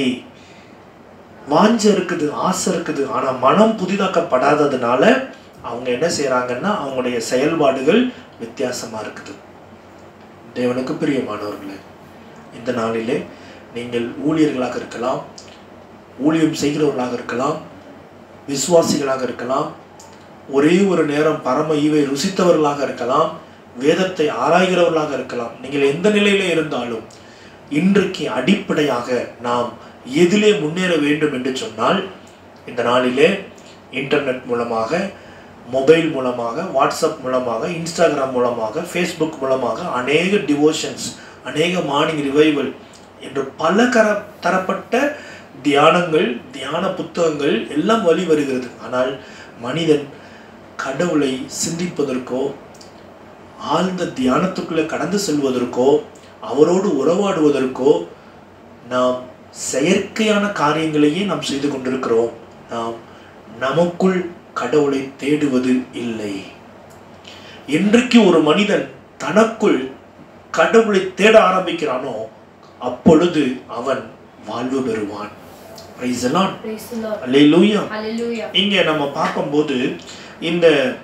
வாஞ்ச இருக்குது, ஆசை இருக்குது, ஆனா மனம் புதிதாக்கப்படாததுனால அவங்க என்ன செய்யறாங்கன்னா அவங்களுடைய செயல்பாடுகள் வித்தியாசமா இருக்குது. தேவனுக்கு பிரியமானவர்களே, இந்த நாளிலே நீங்கள் ஊழியர்களாக இருக்கலாம், ஊழியம் செய்கிறவர்களாக இருக்கலாம், விசுவாசிகளாக இருக்கலாம், ஒரே ஒரு நேரம் பரம ஈவை ருசித்தவர்களாக இருக்கலாம், வேதத்தை ஆராய்கிறவர்களாக இருக்கலாம். நீங்கள் எந்த நிலையில இருந்தாலும் இன்றைக்கு அடிப்படையாக நாம் எதிலே முன்னேற வேண்டும் என்று சொன்னால், இந்த நாளிலே இன்டர்நெட் மூலமாக, மொபைல் மூலமாக, வாட்ஸ்அப் மூலமாக, இன்ஸ்டாகிராம் மூலமாக, ஃபேஸ்புக் மூலமாக அநேக டிவோஷன்ஸ், அநேக மார்னிங் ரிவைவல் என்று பல தரப்பட்ட தியானங்கள், தியான புத்தகங்கள் எல்லாம் வழி வருகிறது. ஆனால் மனிதன் கடவுளை சிந்திப்பதற்கோ ஆழ்ந்த தியானத்துக்குள்ளே கடந்து செல்வதற்கோ அவரோடு உறவாடுவதற்கோ நாம் செயற்கையான காரியங்களையே நாம் செய்து கொண்டிருக்கிறோம். நாம் நமக்குள் கடவுளை தேடுவது இல்லை. என்றைக்கு ஒரு மனிதன் தனக்குள் கடவுளை தேட ஆரம்பிக்கிறானோ அப்பொழுது அவன் வாழ்வு பெறுவான். Praise the Lord. Hallelujah. இங்க நம்ம பார்க்கும்போது இந்த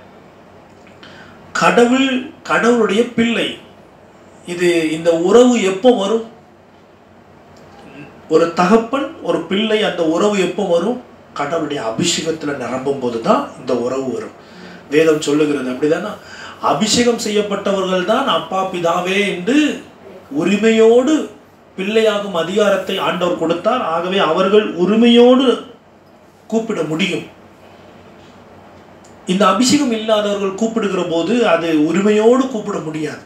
கடவுளுடைய பிள்ளை, இந்த உறவு எப்போ வரும்? ஒரு தகப்பன் ஒரு பிள்ளை, அந்த உறவு எப்போ வரும்? கடவுளுடைய அபிஷேகத்துல நிரம்பும் போதுதான் இந்த உறவு வரும். வேதம் சொல்லுகிறது அப்படிதானா? அபிஷேகம் செய்யப்பட்டவர்கள் தான் அப்பா பிதாவே என்று உரிமையோடு பிள்ளையாகும் அதிகாரத்தை ஆண்டவர் கொடுத்தார். ஆகவே அவர்கள் உரிமையோடு கூப்பிட முடியும். இந்த அபிஷேகம் இல்லாதவர்கள் கூப்பிடுகிற போது அது உரிமையோடு கூப்பிட முடியாது.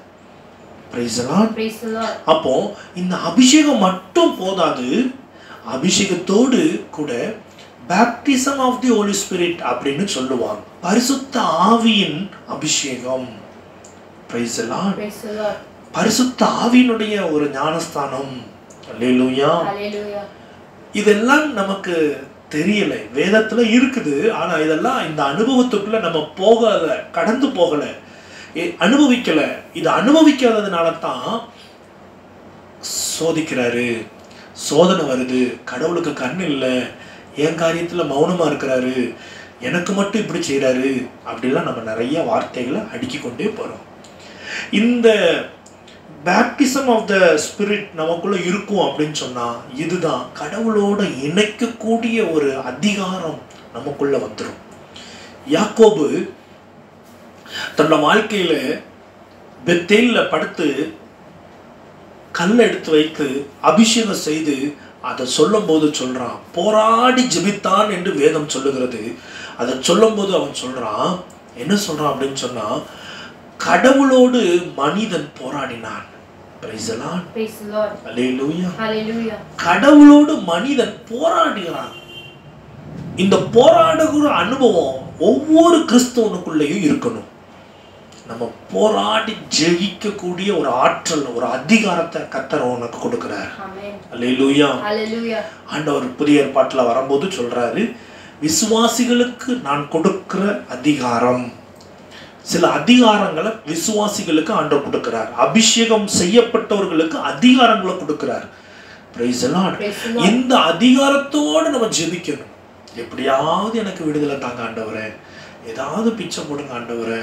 அப்போ இந்த அபிஷேகம் மட்டும் போதாது, அபிஷேகத்தோடு கூட baptism of the Holy Spirit அப்படின்னு சொல்லுவாங்க. பரிசுத்த ஆவியின் அபிஷேகம். Praise the Lord. பரிசுத்த ஆவியினுடைய ஒரு ஞானஸ்தானம். அல்லேலூயா. இதெல்லாம் நமக்கு தெரியல, வேதத்துல இருக்குது. ஆனா இதெல்லாம் இந்த அனுபவத்துக்குள்ள நம்ம போகல, கடந்து போகல, அனுபவிக்கல. இது அனுபவிக்காததுனால தான் சோதிக்கிறாரு, சோதனை வருது. கடவுளுக்கு கண் இல்லை, என் காரியத்துல மௌனமா இருக்கிறாரு, எனக்கு மட்டும் இப்படி செய்யறாரு அப்படிலாம் நம்ம நிறைய வார்த்தைகளை அடுக்கி கொண்டே போறோம். இந்த பேப்டிசம் ஆஃப் த ஸ்பிரிட் நமக்குள்ள இருக்கும் அப்படின்னு சொன்னா இதுதான் கடவுளோட இணைக்கக்கூடிய ஒரு அதிகாரம் நமக்குள்ள வந்துடும். யாக்கோபு தன்னோட வாழ்க்கையில பெத்தேல்ல படுத்து கல்லை எடுத்து வைத்து அபிஷேகம் செய்து அதை சொல்லும் போது சொல்றான், போராடி ஜெபித்தான் என்று வேதம் சொல்லுகிறது. அதை சொல்லும் போது அவன் சொல்றான், என்ன சொல்றான் அப்படின்னு சொன்னா, கடவுளோடு மனிதன் போராடினான். Praise the Lord. Praise the Lord. Hallelujah. Hallelujah. கடவுளோடு மனிதன் போராடுகிறான். இந்த போராடுகிற அனுபவம் ஒவ்வொரு கிறிஸ்தவனுக்குள்ளேயும் இருக்கணும். நம்ம போராடி ஜெயிக்கக்கூடிய ஒரு ஆற்றல், ஒரு அதிகாரத்தை கர்த்தர் உனக்கு கொடுக்கிறார். அல்லேலூயா. Hallelujah. ஆண்டவர் புதிய ஏற்பாட்டுல வரும்போது சொல்றாரு, விசுவாசிகளுக்கு நான் கொடுக்கிற அதிகாரம். சில அதிகாரங்களை விசுவாசிகளுக்கு ஆண்டவர் கொடுக்கிறார். அபிஷேகம் செய்யப்பட்டவர்களுக்கு அதிகாரங்களை கொடுக்கிறார். Praise the Lord. இந்த அதிகாரத்தோடு நம்ம ஜெபிக்கணும். எப்படியாவது எனக்கு விடுதலை தாங்க ஆண்டவரே, ஏதாவது பிச்சை போடுங்க ஆண்டவரே.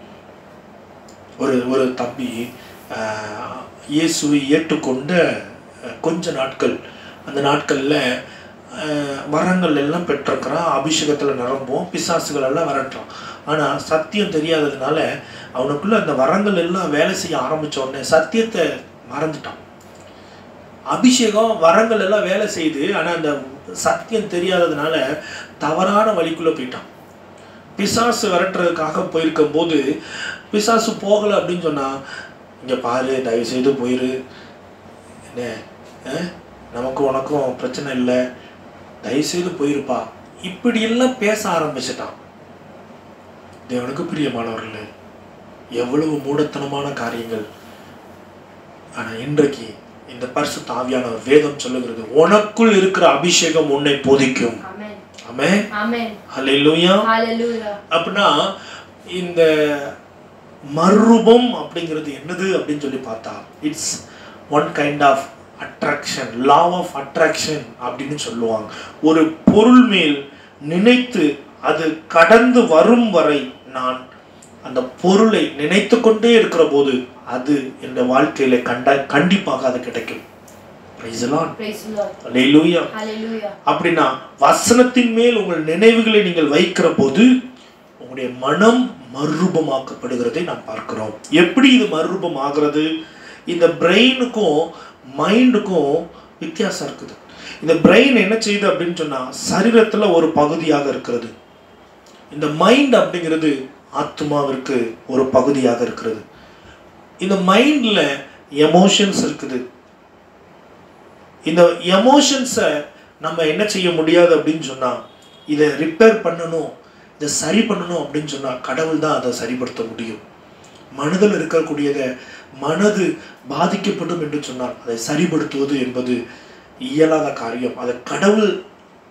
ஒரு தம்பி இயேசுவை ஏற்றுக்கொண்ட கொஞ்ச நாட்கள், அந்த நாட்கள்ல வரங்கள் எல்லாம் பெற்றிருக்கிறான், அபிஷேகத்துல நிரம்பும், பிசாசுகள் எல்லாம் விரட்டுறான். ஆனா சத்தியம் தெரியாததுனால அவனுக்குள்ள அந்த வரங்கள் எல்லாம் வேலை செய்ய ஆரம்பிச்ச உடனே சத்தியத்தை மறந்துட்டான். அபிஷேகம் வரங்கள் எல்லாம் வேலை செய்யுது, ஆனா அந்த சத்தியம் தெரியாததுனால தவறான வழிக்குள்ள போயிட்டான். பிசாசு விரட்டுறதுக்காக போயிருக்கும் போது பிசாசு போகலை அப்படின்னு சொன்னா, இங்க பாரு, தயவு செய்து போயிரு, என்ன நமக்கு உனக்கும் பிரச்சனை இல்லை, தயவு செய்து போயிருப்பா, இப்படி எல்லாம் பேச ஆரம்பிச்சிட்டான். தேவனுக்கு பிரியமானவர்களே, எவ்வளவு மூடத்தனமான காரியங்கள். ஆனா இன்றைக்கு இந்த பரிசுத்த ஆவியானவர் வேதம் சொல்லுகிறது, உனக்குள் இருக்கிற அபிஷேகம் உன்னை போதிக்கும். ஆமென். ஆமென். ஹல்லேலூயா. ஹல்லேலூயா. அப்படின்னா இந்த மறுரூபம் அப்படிங்கிறது என்னது அப்படின்னு சொல்லி பார்த்தா, it's one kind of attraction, law of attraction அப்படின்னு சொல்லுவாங்க. ஒரு பொருள் மேல் நினைத்து அது கடந்து வரும் வரை நான் அந்த பொருளை நினைத்து கொண்டே இருக்கிற போது அது இந்த வாழ்க்கையில கண்டிப்பாக அது கிடைக்கும். Praise the Lord. Praise the Lord. Hallelujah. Hallelujah. அப்படின்னா வசனத்தின் மேல் உங்கள் நினைவுகளை நீங்கள் வைக்கிற போது உங்களுடைய மனம் மறுரூபமாக்கப்படுகிறதை நாம் பார்க்கிறோம். எப்படி இது மறுரூபம் ஆகிறது? இந்த பிரெயினுக்கும் மைண்டுக்கும் வித்தியாசம் இருக்குது. இந்த பிரெயின் என்ன செய்யுது அப்படின்னு சொன்னா சரீரத்துல ஒரு பகுதியாக இருக்கிறது. இந்த மைண்ட் அப்படிங்கிறது ஆத்மாவிற்கு ஒரு பகுதியாக இருக்கிறது. இந்த மைண்ட்ல எமோஷன்ஸ் இருக்குது. இந்த எமோஷன்ஸை நம்ம என்ன செய்ய முடியாது அப்படின்னு சொன்னா, இதை ரிப்பேர் பண்ணணும், இதை சரி பண்ணணும் அப்படின்னு சொன்னா கடவுள் தான் அதை சரிப்படுத்த முடியும். மனதில் இருக்கக்கூடியதை மனது பாதிக்கப்படும் என்று சொன்னால் அதை சரிப்படுத்துவது என்பது இயலாத காரியம். அதை கடவுள்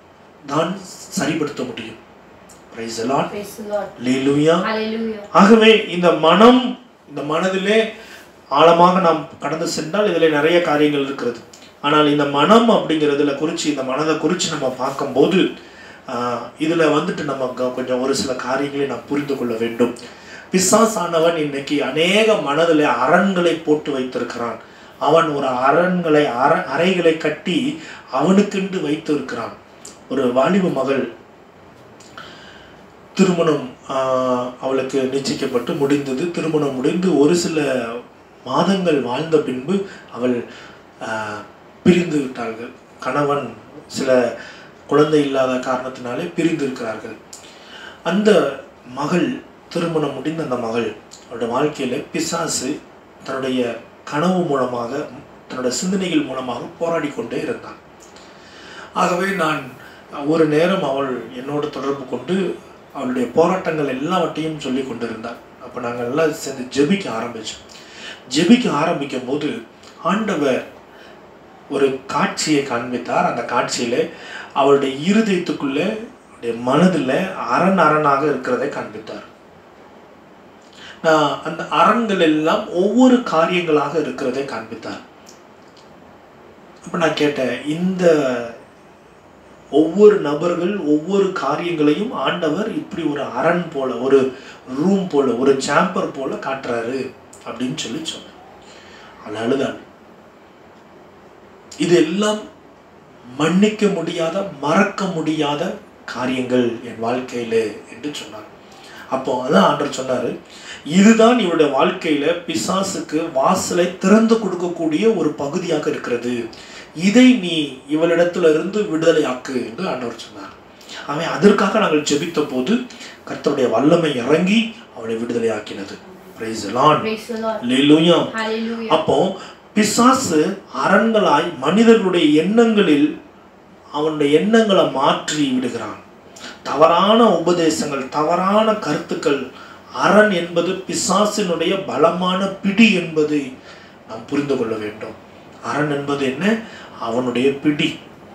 தான் சரிப்படுத்த முடியும். Praise the Lord. Praise the Lord. Hallelujah. Hallelujah. ஆகவே இந்த மனதிலே ஆழமாக நாம் கடந்து சென்றால் இதில் நிறைய காரியங்கள் இருக்கிறது. ஆனால் இந்த மனம் அப்படிங்கிறதுல குறித்து, இந்த மனதை குறித்து நம்ம பார்க்கும்போது இதில் வந்துட்டு நம்ம கொஞ்சம் ஒரு சில காரியங்களை நாம் புரிந்து கொள்ள வேண்டும். பிசாசானவன் இன்னைக்கு அநேக மனதில் அரண்களை போட்டு வைத்திருக்கிறான். அவன் ஒரு அறைகளை கட்டி அவனுக்கென்று வைத்து இருக்கிறான். ஒரு வாலிப மகள் திருமணம் அவளுக்கு நிச்சயிக்கப்பட்டு முடிந்தது. திருமணம் முடிந்து ஒரு சில மாதங்கள் வாழ்ந்த பின்பு அவள் பிரிந்து விட்டார்கள். கணவன் சில குழந்தை இல்லாத காரணத்தினாலே பிரிந்து இருக்கிறார்கள். அந்த மகள், திருமணம் முடிந்த அந்த மகள், அவருடைய வாழ்க்கையில் பிசாசு தன்னுடைய கனவு மூலமாக, தன்னுடைய சிந்தனைகள் மூலமாக போராடி கொண்டே இருந்தான். ஆகவே நான் ஒரு நேரம் அவள் என்னோடு தொடர்பு கொண்டு அவளுடைய போராட்டங்கள் எல்லாவற்றையும் சொல்லி கொண்டிருந்தாள். அப்போ நாங்கள் எல்லாம் சேர்ந்து ஜெபிக்க ஆரம்பித்தோம். ஜெபிக்க ஆரம்பிக்கும் போது ஆண்டவர் ஒரு காட்சியை காண்பித்தார். அந்த காட்சியில் அவளுடைய இருதயத்துக்குள்ளே, அவருடைய மனதில் அரணாக இருக்கிறதை காண்பித்தார். அந்த அரண்கள் எல்லாம் ஒவ்வொரு காரியங்களாக இருக்கிறதை காண்பித்தார். அப்போ நான் கேட்டேன், இந்த ஒவ்வொரு நபர்கள் ஒவ்வொரு காரியங்களையும் ஆண்டவர் இப்படி ஒரு அரண் போல, ஒரு ரூம் போல, ஒரு சாம்பர் போல காட்டுறாரு அப்படின்னு சொன்னேன். அழுதான். இது எல்லாம் மன்னிக்க முடியாத, மறக்க முடியாத காரியங்கள் என் வாழ்க்கையில என்று சொன்னார். அப்போ அதான் ஆண்டவர் சொன்னாரு, இதுதான் இவருடைய வாழ்க்கையில பிசாசுக்கு வாசலை திறந்து கொடுக்கக்கூடிய ஒரு பகுதியாக இருக்கிறது. இதை நீ இவளிடத்துல இருந்து விடுதலையாக்கு என்று ஆண்டவர் சொன்னார். அவன் அதற்காக நாங்கள் ஜெபித்த போது கர்த்தருடைய வல்லமை இறங்கி அவளை விடுதலையாக்கினது. Praise the Lord. Hallelujah. அப்போ பிசாசு அரண்களாய் மனிதர்களுடைய எண்ணங்களில் அவனுடைய எண்ணங்களை மாற்றி விடுகிறான். தவறான உபதேசங்கள், தவறான கருத்துக்கள். அரண் என்பது பிசாசினுடைய பலமான பிடி என்பதை நாம் புரிந்து கொள்ள வேண்டும். அரண் என்பது என்ன? அவனுடைய பிடி.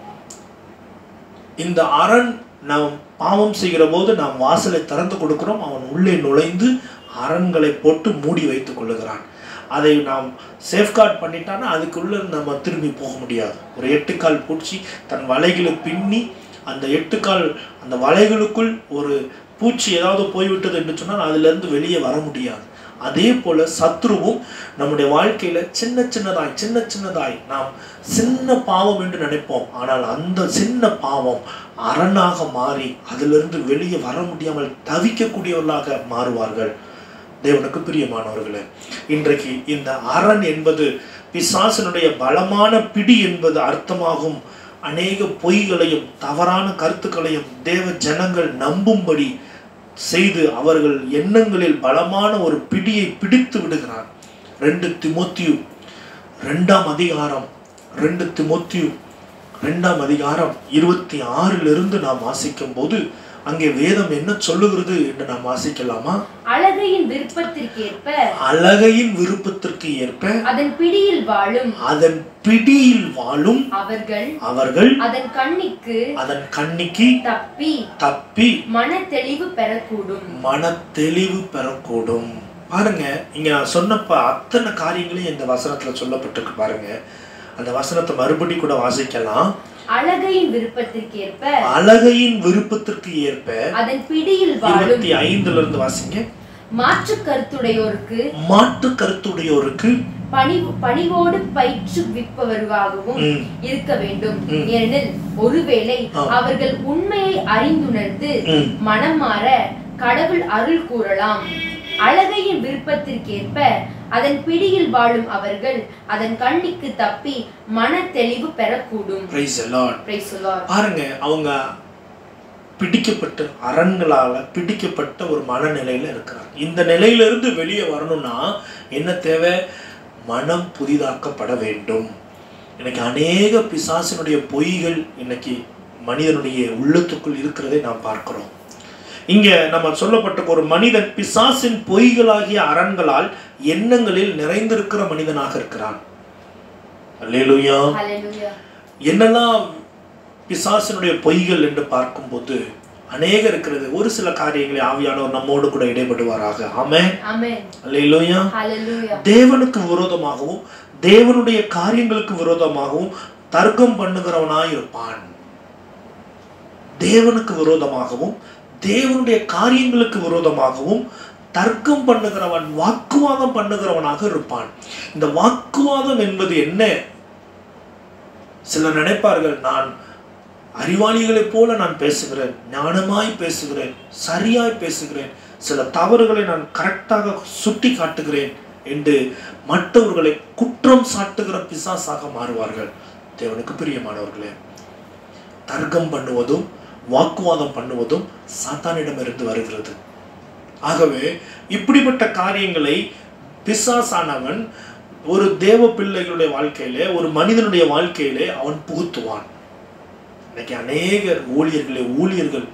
இந்த அரண் நாம் பாவம் செய்கிற போது நாம் வாசலை திறந்து கொடுக்கிறோம். அவன் உள்ளே நுழைந்து அரண்களை போட்டு மூடி வைத்துக் கொள்ளுகிறான். அதை நாம் சேஃப்கார்ட் பண்ணிட்டான்னா அதுக்குள்ள நம்ம திரும்பி போக முடியாது. ஒரு 8 கால் பூச்சி தன் வலைகளை பின்னி அந்த 8 கால் அந்த வலைகளுக்குள் ஒரு பூச்சி ஏதாவது போய்விட்டது என்று சொன்னால் அதிலிருந்து வெளியே வர முடியாது. அதே போல சத்ருவும் நம்முடைய வாழ்க்கையில சின்ன சின்னதாய் நாம் சின்ன பாவம் என்று நினைப்போம். ஆனால் அந்த சின்ன பாவம் அரணாக மாறி அதிலிருந்து வெளியே வர முடியாமல் தவிக்கக்கூடியவர்களாக மாறுவார்கள். தேவனுக்கு பிரியமானவர்களே, இன்றைக்கு இந்த அரண் என்பது பிசாசினுடைய பலமான பிடி என்பது அர்த்தமாகும். அநேக பொய்களையும் தவறான கருத்துக்களையும் தேவ ஜனங்கள் நம்பும்படி செய்து அவர்கள் எண்ணங்களில் பலமான ஒரு பிடியை பிடித்து விடுகிறான். 2 தீமோத்தேயு 2ஆம் அதிகாரம் 2 தீமோத்தேயு 2ஆம் அதிகாரம் 26 நாம் வாசிக்கும் போது அங்கே வேதம் என்ன சொல்லுகிறது என்று நாம் வாசிக்கலாமா? அழகையின் விருப்பத்திற்கு ஏற்ப அதன் பிடியில் வாழும் அவர்கள் அதன் கண்ணிக்கு தப்பி மனத்தெளிவு பெறக்கூடும். பாருங்க, இங்க நான் சொன்னப்ப அத்தனை காரியங்களையும் இந்த வசனத்துல சொல்லப்பட்டிருக்கு. பாருங்க, அந்த வசனத்தை மறுபடி கூட வாசிக்கலாம். அழகையின் விருப்பத்திற்கு ஏற்ப அதன் பிடியில் வாழும். 25 இருந்து வாசிங்க. மாற்று கருத்துடையோருக்கு பணிவோடு பயிற்றுவிப்பவர்களாகவும் இருக்க வேண்டும். ஏனெனில் ஒருவேளை அவர்கள் உண்மையை அறிந்துணர்ந்து மனம் மாற கடவுள் அருள் கூறலாம். அழகையின் விருப்பத்திற்கேற்ப அதன் பிடியில் வாழும் அவர்கள் அதன் கண்ணிக்கு தப்பி மன தெளிவு பெறக்கூடும். பாருங்க, அவங்க பிடிக்கப்பட்ட அரண்களால பிடிக்கப்பட்ட ஒரு மனநிலையில இருக்கிறாங்க. இந்த நிலையிலிருந்து வெளியே வரணும்னா என்ன தேவை? மனம் புதிதாக்கப்பட வேண்டும். இன்னைக்கு அநேக பிசாசினுடைய பொய்கள் இன்னைக்கு மனிதனுடைய உள்ளத்துக்குள் இருக்கிறதை நாம் பார்க்கிறோம். இங்க நம்ம சொல்லப்பட்ட ஒரு மனிதன் பிசாசின் பொய்களாகிய அரண்களால் எண்ணங்களில் நிறைந்திருக்கிற மனிதனாக இருக்கிறான். அல்லேலூயா. என்னெல்லாம் பிசாசினுடைய பொய்கள் என்று பார்க்கும்போது அநேக இருக்கிறது. ஒரு சில காரியங்களை ஆவியானவர் நம்மோடு கூட இடைபடுவாராக. ஆமென். அல்லேலூயா. தேவனுக்கு விரோதமாகவும் தேவனுடைய காரியங்களுக்கு விரோதமாகவும் தர்க்கம் பண்ணுகிறவனாய் இருப்பான். தேவனுக்கு விரோதமாகவும் தேவனுடைய காரியங்களுக்கு விரோதமாகவும் தர்க்கம் பண்ணுகிறவன், வாக்குவாதம் பண்ணுகிறவனாக இருப்பான். இந்த வாக்குவாதம் என்பது என்ன? சிலர் நினைப்பார்கள், நான் அறிவாளிகளைப் போல நான் பேசுகிறேன், ஞானமாய் பேசுகிறேன், சரியாய் பேசுகிறேன், சில தவறுகளை நான் கரெக்டாக சுட்டி காட்டுகிறேன் என்று மற்றவர்களை குற்றம் சாட்டுகிற பிசாசாக மாறுவார்கள். தேவனுக்கு பிரியமானவர்களே, தர்க்கம் பண்ணுவதும் வாக்குவாதம் பண்ணுவதும் சாத்தானிடமிருந்து வருகிறது. ஆகவே இப்படிப்பட்ட காரியங்களை பிசாசானவன் ஒரு தேவ பிள்ளைகளுடைய வாழ்க்கையிலே, ஒரு மனிதனுடைய வாழ்க்கையிலே அவன் புகுத்துவான். இன்னைக்கு அநேகர் ஊழியர்கள்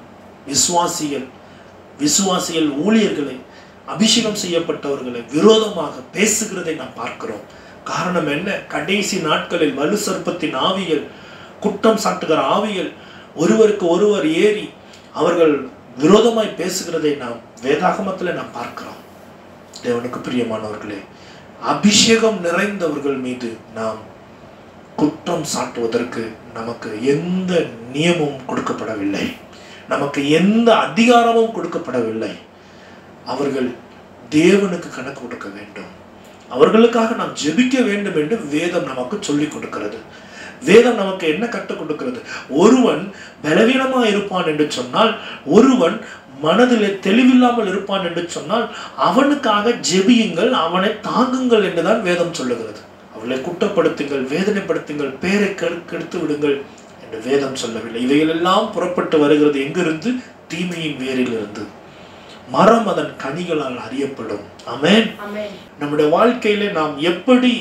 விசுவாசிகள் ஊழியர்களை, அபிஷேகம் செய்யப்பட்டவர்களை விரோதமாக பேசுகிறதை நாம் பார்க்கிறோம். காரணம் என்ன? கடைசி நாட்களில் வலு சர்ப்பத்தின் ஆவிகள், குற்றம் சாட்டுகிற ஆவிகள் ஒருவருக்கு ஒருவர் ஏறி அவர்கள் விரோதமாய் பேசுகிறதை நாம் வேதாகமத்தில் நாம் பார்க்கிறோம். தேவனுக்கு பிரியமானவர்களே, அபிஷேகம் நிறைந்தவர்கள் மீது நாம் குற்றம் சாட்டுவதற்கு நமக்கு எந்த நியமமும் கொடுக்கப்படவில்லை, நமக்கு எந்த அதிகாரமும் கொடுக்கப்படவில்லை. அவர்கள் தேவனுக்கு கணக்கு கொடுக்க வேண்டும், அவர்களுக்காக நாம் ஜெபிக்க வேண்டும் என்று வேதம் நமக்கு சொல்லிக் கொடுக்கிறது. வேதம் நமக்கு என்ன கற்றுக் கொடுக்கிறது? ஒருவன் பலவீனமாக இருப்பான் என்று சொன்னால், ஒருவன் மனதிலே தெளிவில்லாமல் இருப்பான் என்று சொன்னால் அவனுக்காக ஜெபியுங்கள், அவனை தாங்குங்கள் என்றுதான் வேதம் சொல்லுகிறது. அவர்களை குற்றப்படுத்துங்கள், வேதனைப்படுத்துங்கள், பேரை கெடுத்து விடுங்கள் என்று வேதம் சொல்லவில்லை. இவைகளெல்லாம் புறப்பட்டு வருகிறது எங்கிருந்து? தீமையின் வேரிலிருந்து. மரம் அதன் கனிகளால் அறியப்படும். ஆமென். நம்முடைய வாழ்க்கையிலே நாம் எப்படி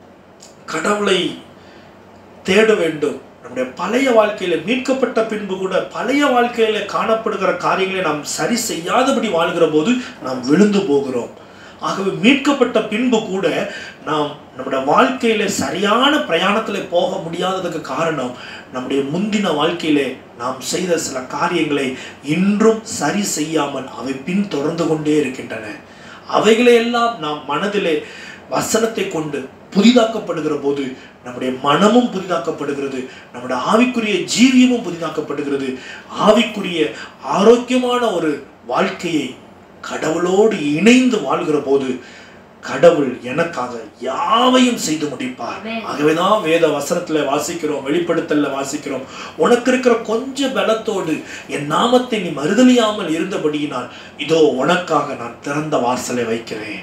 கடவுளை தேட வேண்டும்? நம்முடைய பழைய வாழ்க்கையில, மீட்கப்பட்ட பின்பு கூட பழைய வாழ்க்கையில காணப்படுகிற காரியங்களை நாம் சரி செய்யாதபடி வாழ்கிற போது நாம் விழுந்து போகிறோம். ஆகவே மீட்கப்பட்ட பின்பு கூட நாம் நம்முடைய வாழ்க்கையில சரியான பிரயாணத்தில் போக முடியாததுக்கு காரணம், நம்முடைய முந்தின வாழ்க்கையிலே நாம் செய்த சில காரியங்களை இன்றும் சரி செய்யாமல் அவை பின் தொடர்ந்து கொண்டே இருக்கின்றன. அவைகளையெல்லாம் நாம் மனதிலே வசனத்தை கொண்டு புதிதாக்கப்படுகிற போது நம்முடைய மனமும் புதிதாக்கப்படுகிறது, நம்முடைய ஆவிக்குரிய ஜீவியமும் புதிதாக்கப்படுகிறது. ஆவிக்குரிய ஆரோக்கியமான ஒரு வாழ்க்கையை கடவுளோடு இணைந்து வாழ்கிற போது கடவுள் எனக்காக யாவையும் செய்து முடிப்பார். ஆகவேதான் வேத வசனத்துல வாசிக்கிறோம், வெளிப்படுத்தல்ல வாசிக்கிறோம், உனக்கு இருக்கிற கொஞ்சம் பலத்தோடு என் நாமத்தை நீ மறுதலியாமல் இருந்தபடியினால் இதோ உனக்காக நான் திறந்த வாசலை வைக்கிறேன்.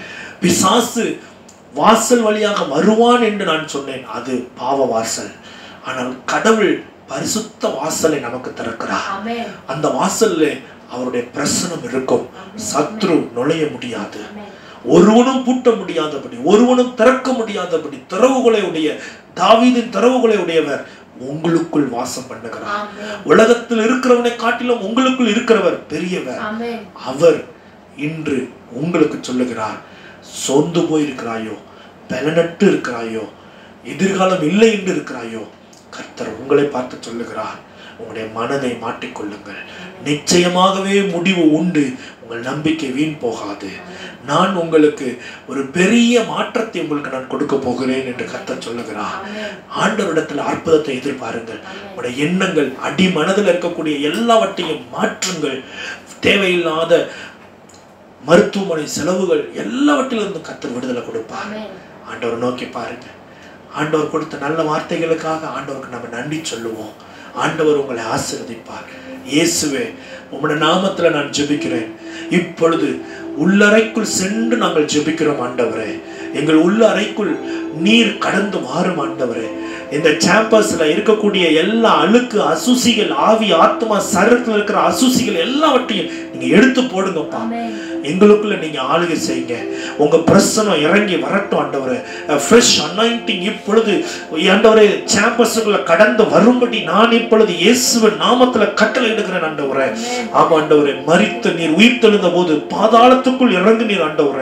பிசாசு வாசல் வழியாக வருவான் என்று நான் சொன்னேன், அது பாவ வாசல். ஆனால் கடவுள் பரிசுத்த வாசலை நமக்கு திறக்கிறார். அந்த வாசல்ல அவருடைய பிரசனம் இருக்கும். சத்ரு நுழைய முடியாது, ஒருவனும் பூட்ட முடியாதபடி, ஒருவனும் திறக்க முடியாதபடி திறவுகளை உடைய தாவீதின் திறவுகளை உடையவர் உங்களுக்குள் வாசம் பண்ணுகிறார். உலகத்தில் இருக்கிறவனை காட்டிலும் உங்களுக்குள் இருக்கிறவர் பெரியவர். அவர் இன்று உங்களுக்கு சொல்லுகிறார், சோர்ந்து போயிருக்கிறாயோ, பலனற்று இருக்கிறாயோ, எதிர்காலம் இல்லை என்று இருக்கிறாயோ, கர்த்தர் உங்களை பார்த்து சொல்லுகிறார், உங்களுடைய மனதை மாற்றிக்கொள்ளுங்கள், நிச்சயமாகவே முடிவு உண்டு, உங்கள் நம்பிக்கை வீண் போகாது, நான் உங்களுக்கு ஒரு பெரிய மாற்றத்தை உங்களுக்கு நான் கொடுக்க போகிறேன் என்று கர்த்தர் சொல்லுகிறார். ஆண்டவரிடத்தில் அற்புதத்தை எதிர்பாருங்கள். உங்களுடைய எண்ணங்கள், அடி மனதில் இருக்கக்கூடிய எல்லாவற்றையும் மாற்றுங்கள். தேவையில்லாத மருத்துவமனை செலவுகள் எல்லாவற்றிலிருந்து கர்த்தர் விடுதலை கொடுப்பார். ஆண்டவர் நோக்கி பாருங்க. ஆண்டவர் கொடுத்த நல்ல வார்த்தைகளுக்காக ஆண்டவருக்கு நம்ம நன்றி சொல்லுவோம். ஆண்டவர் உங்களை ஆசீர்வதிப்பார். இயேசுவே, உம்முடைய நாமத்துல நான் ஜெபிக்கிறேன். இப்பொழுது உள்ளறைக்குள் சென்று நாங்கள் ஜெபிக்கிறோம் ஆண்டவரே. எங்கள் உள்ள அறைக்குள் நீர் கடந்து வாரும் ஆண்டவரே. இந்த கேம்பஸ்ல இருக்கக்கூடிய எல்லா அழுக்கு அசுசிகள், ஆவி ஆத்மா சரீரத்தில் இருக்கிற அசுசிகள் எல்லாவற்றையும் நீங்க எடுத்து போடுங்கப்பா. எங்களுக்குள்ள நீங்க ஆளுகை செய்யுங்க. உங்க பிரசனம் இறங்கி வரட்டும் ஆண்டவரே. ஃப்ரெஷ் அனாயிண்டிங் இப்பொழுது ஆண்டவரே கேம்பஸுக்குள்ள கடந்து வரும்படி நான் இப்பொழுது இயேசுவின் நாமத்துல கட்டளை எடுக்கிறேன் ஆண்டவரே. ஆமா ஆண்டவரே, மரித்த நீர் உயிர் தெழுந்த போது பாதாளத்துக்குள் இறங்குனீர் ஆண்டவரே.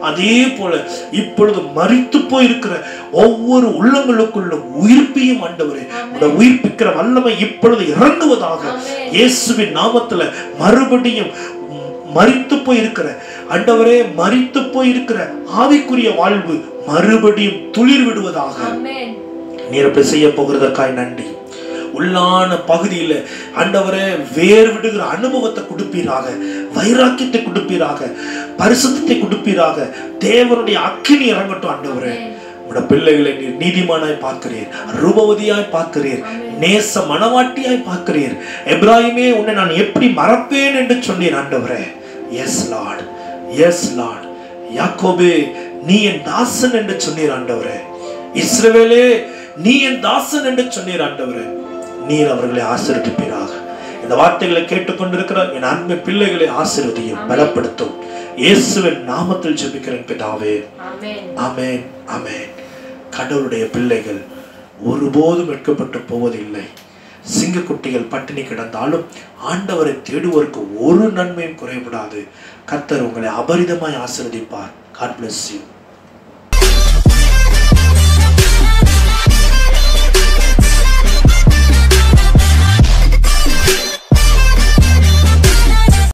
அதே போல இப்பொழுது மரித்து போயிருக்கிற ஒவ்வொரு உள்ளங்களுக்குள்ளும் உயிர்ப்பையும் ஆண்டவரே உடைய உயிர்ப்பிக்கிற வல்லமை இப்பொழுது இறங்குவதாக இயேசுவின் நாமத்துல. மறுபடியும் மரித்து போயிருக்கிற ஆண்டவரே, மரித்து போயிருக்கிற ஆவிக்குரிய வாழ்வு மறுபடியும் துளிர் விடுவதாக. நீர் அப்படி செய்ய போகிறதற்காய் நன்றி. உள்ளான பகுதியில ஆண்டவரே வேர் விடுகிற அனுபவத்தை கொடுப்பீராக, வைராக்கியத்தை கொடுப்பீராக, பரிசுத்தத்தை கொடுப்பீராக. தேவனுடைய அக்கினி இறங்கட்டும் ஆண்டவரே. உடைய பிள்ளைகளை நீர் நீதிமானாய் பார்க்கிறீர், ரூபவதியாய் பார்க்கிறீர், நேச மனவாட்டியாய் பார்க்கிறீர். எப்ராஹிமே, உன்னை நான் எப்படி மறப்பேன் என்று சொன்னீர் ஆண்டவரே. Yes Lord, yes Lord. யாக்கோபே, நீ என் தாசன் என்று சொன்னீர் ஆண்டவரே. இஸ்ரவேலே, நீ என் தாசன் என்று சொன்னீர் ஆண்டவரே. நீர் அவர்களை ஆசீர்வதிப்பீராக. இந்த வார்த்தைகளை கேட்டுக்கொண்டிருக்கிற என் அன்பு பிள்ளைகளை ஆசீர்வதியும், பலப்படுத்தும். இயேசுவின் நாமத்தில் ஜெபிக்கிறேன் பிதாவே. ஆமென், ஆமென். கடவுளுடைய பிள்ளைகள் ஒருபோதும் வெட்கப்பட்டு போவதில்லை. சிங்கக்குட்டிகள் பட்டினி கிடந்தாலும் ஆண்டவரை தேடுவோருக்கு ஒரு நன்மையும் குறைபடாது. கர்த்தர் உங்களை அபரிதமாய் ஆசீர்வதிப்பார். God bless you.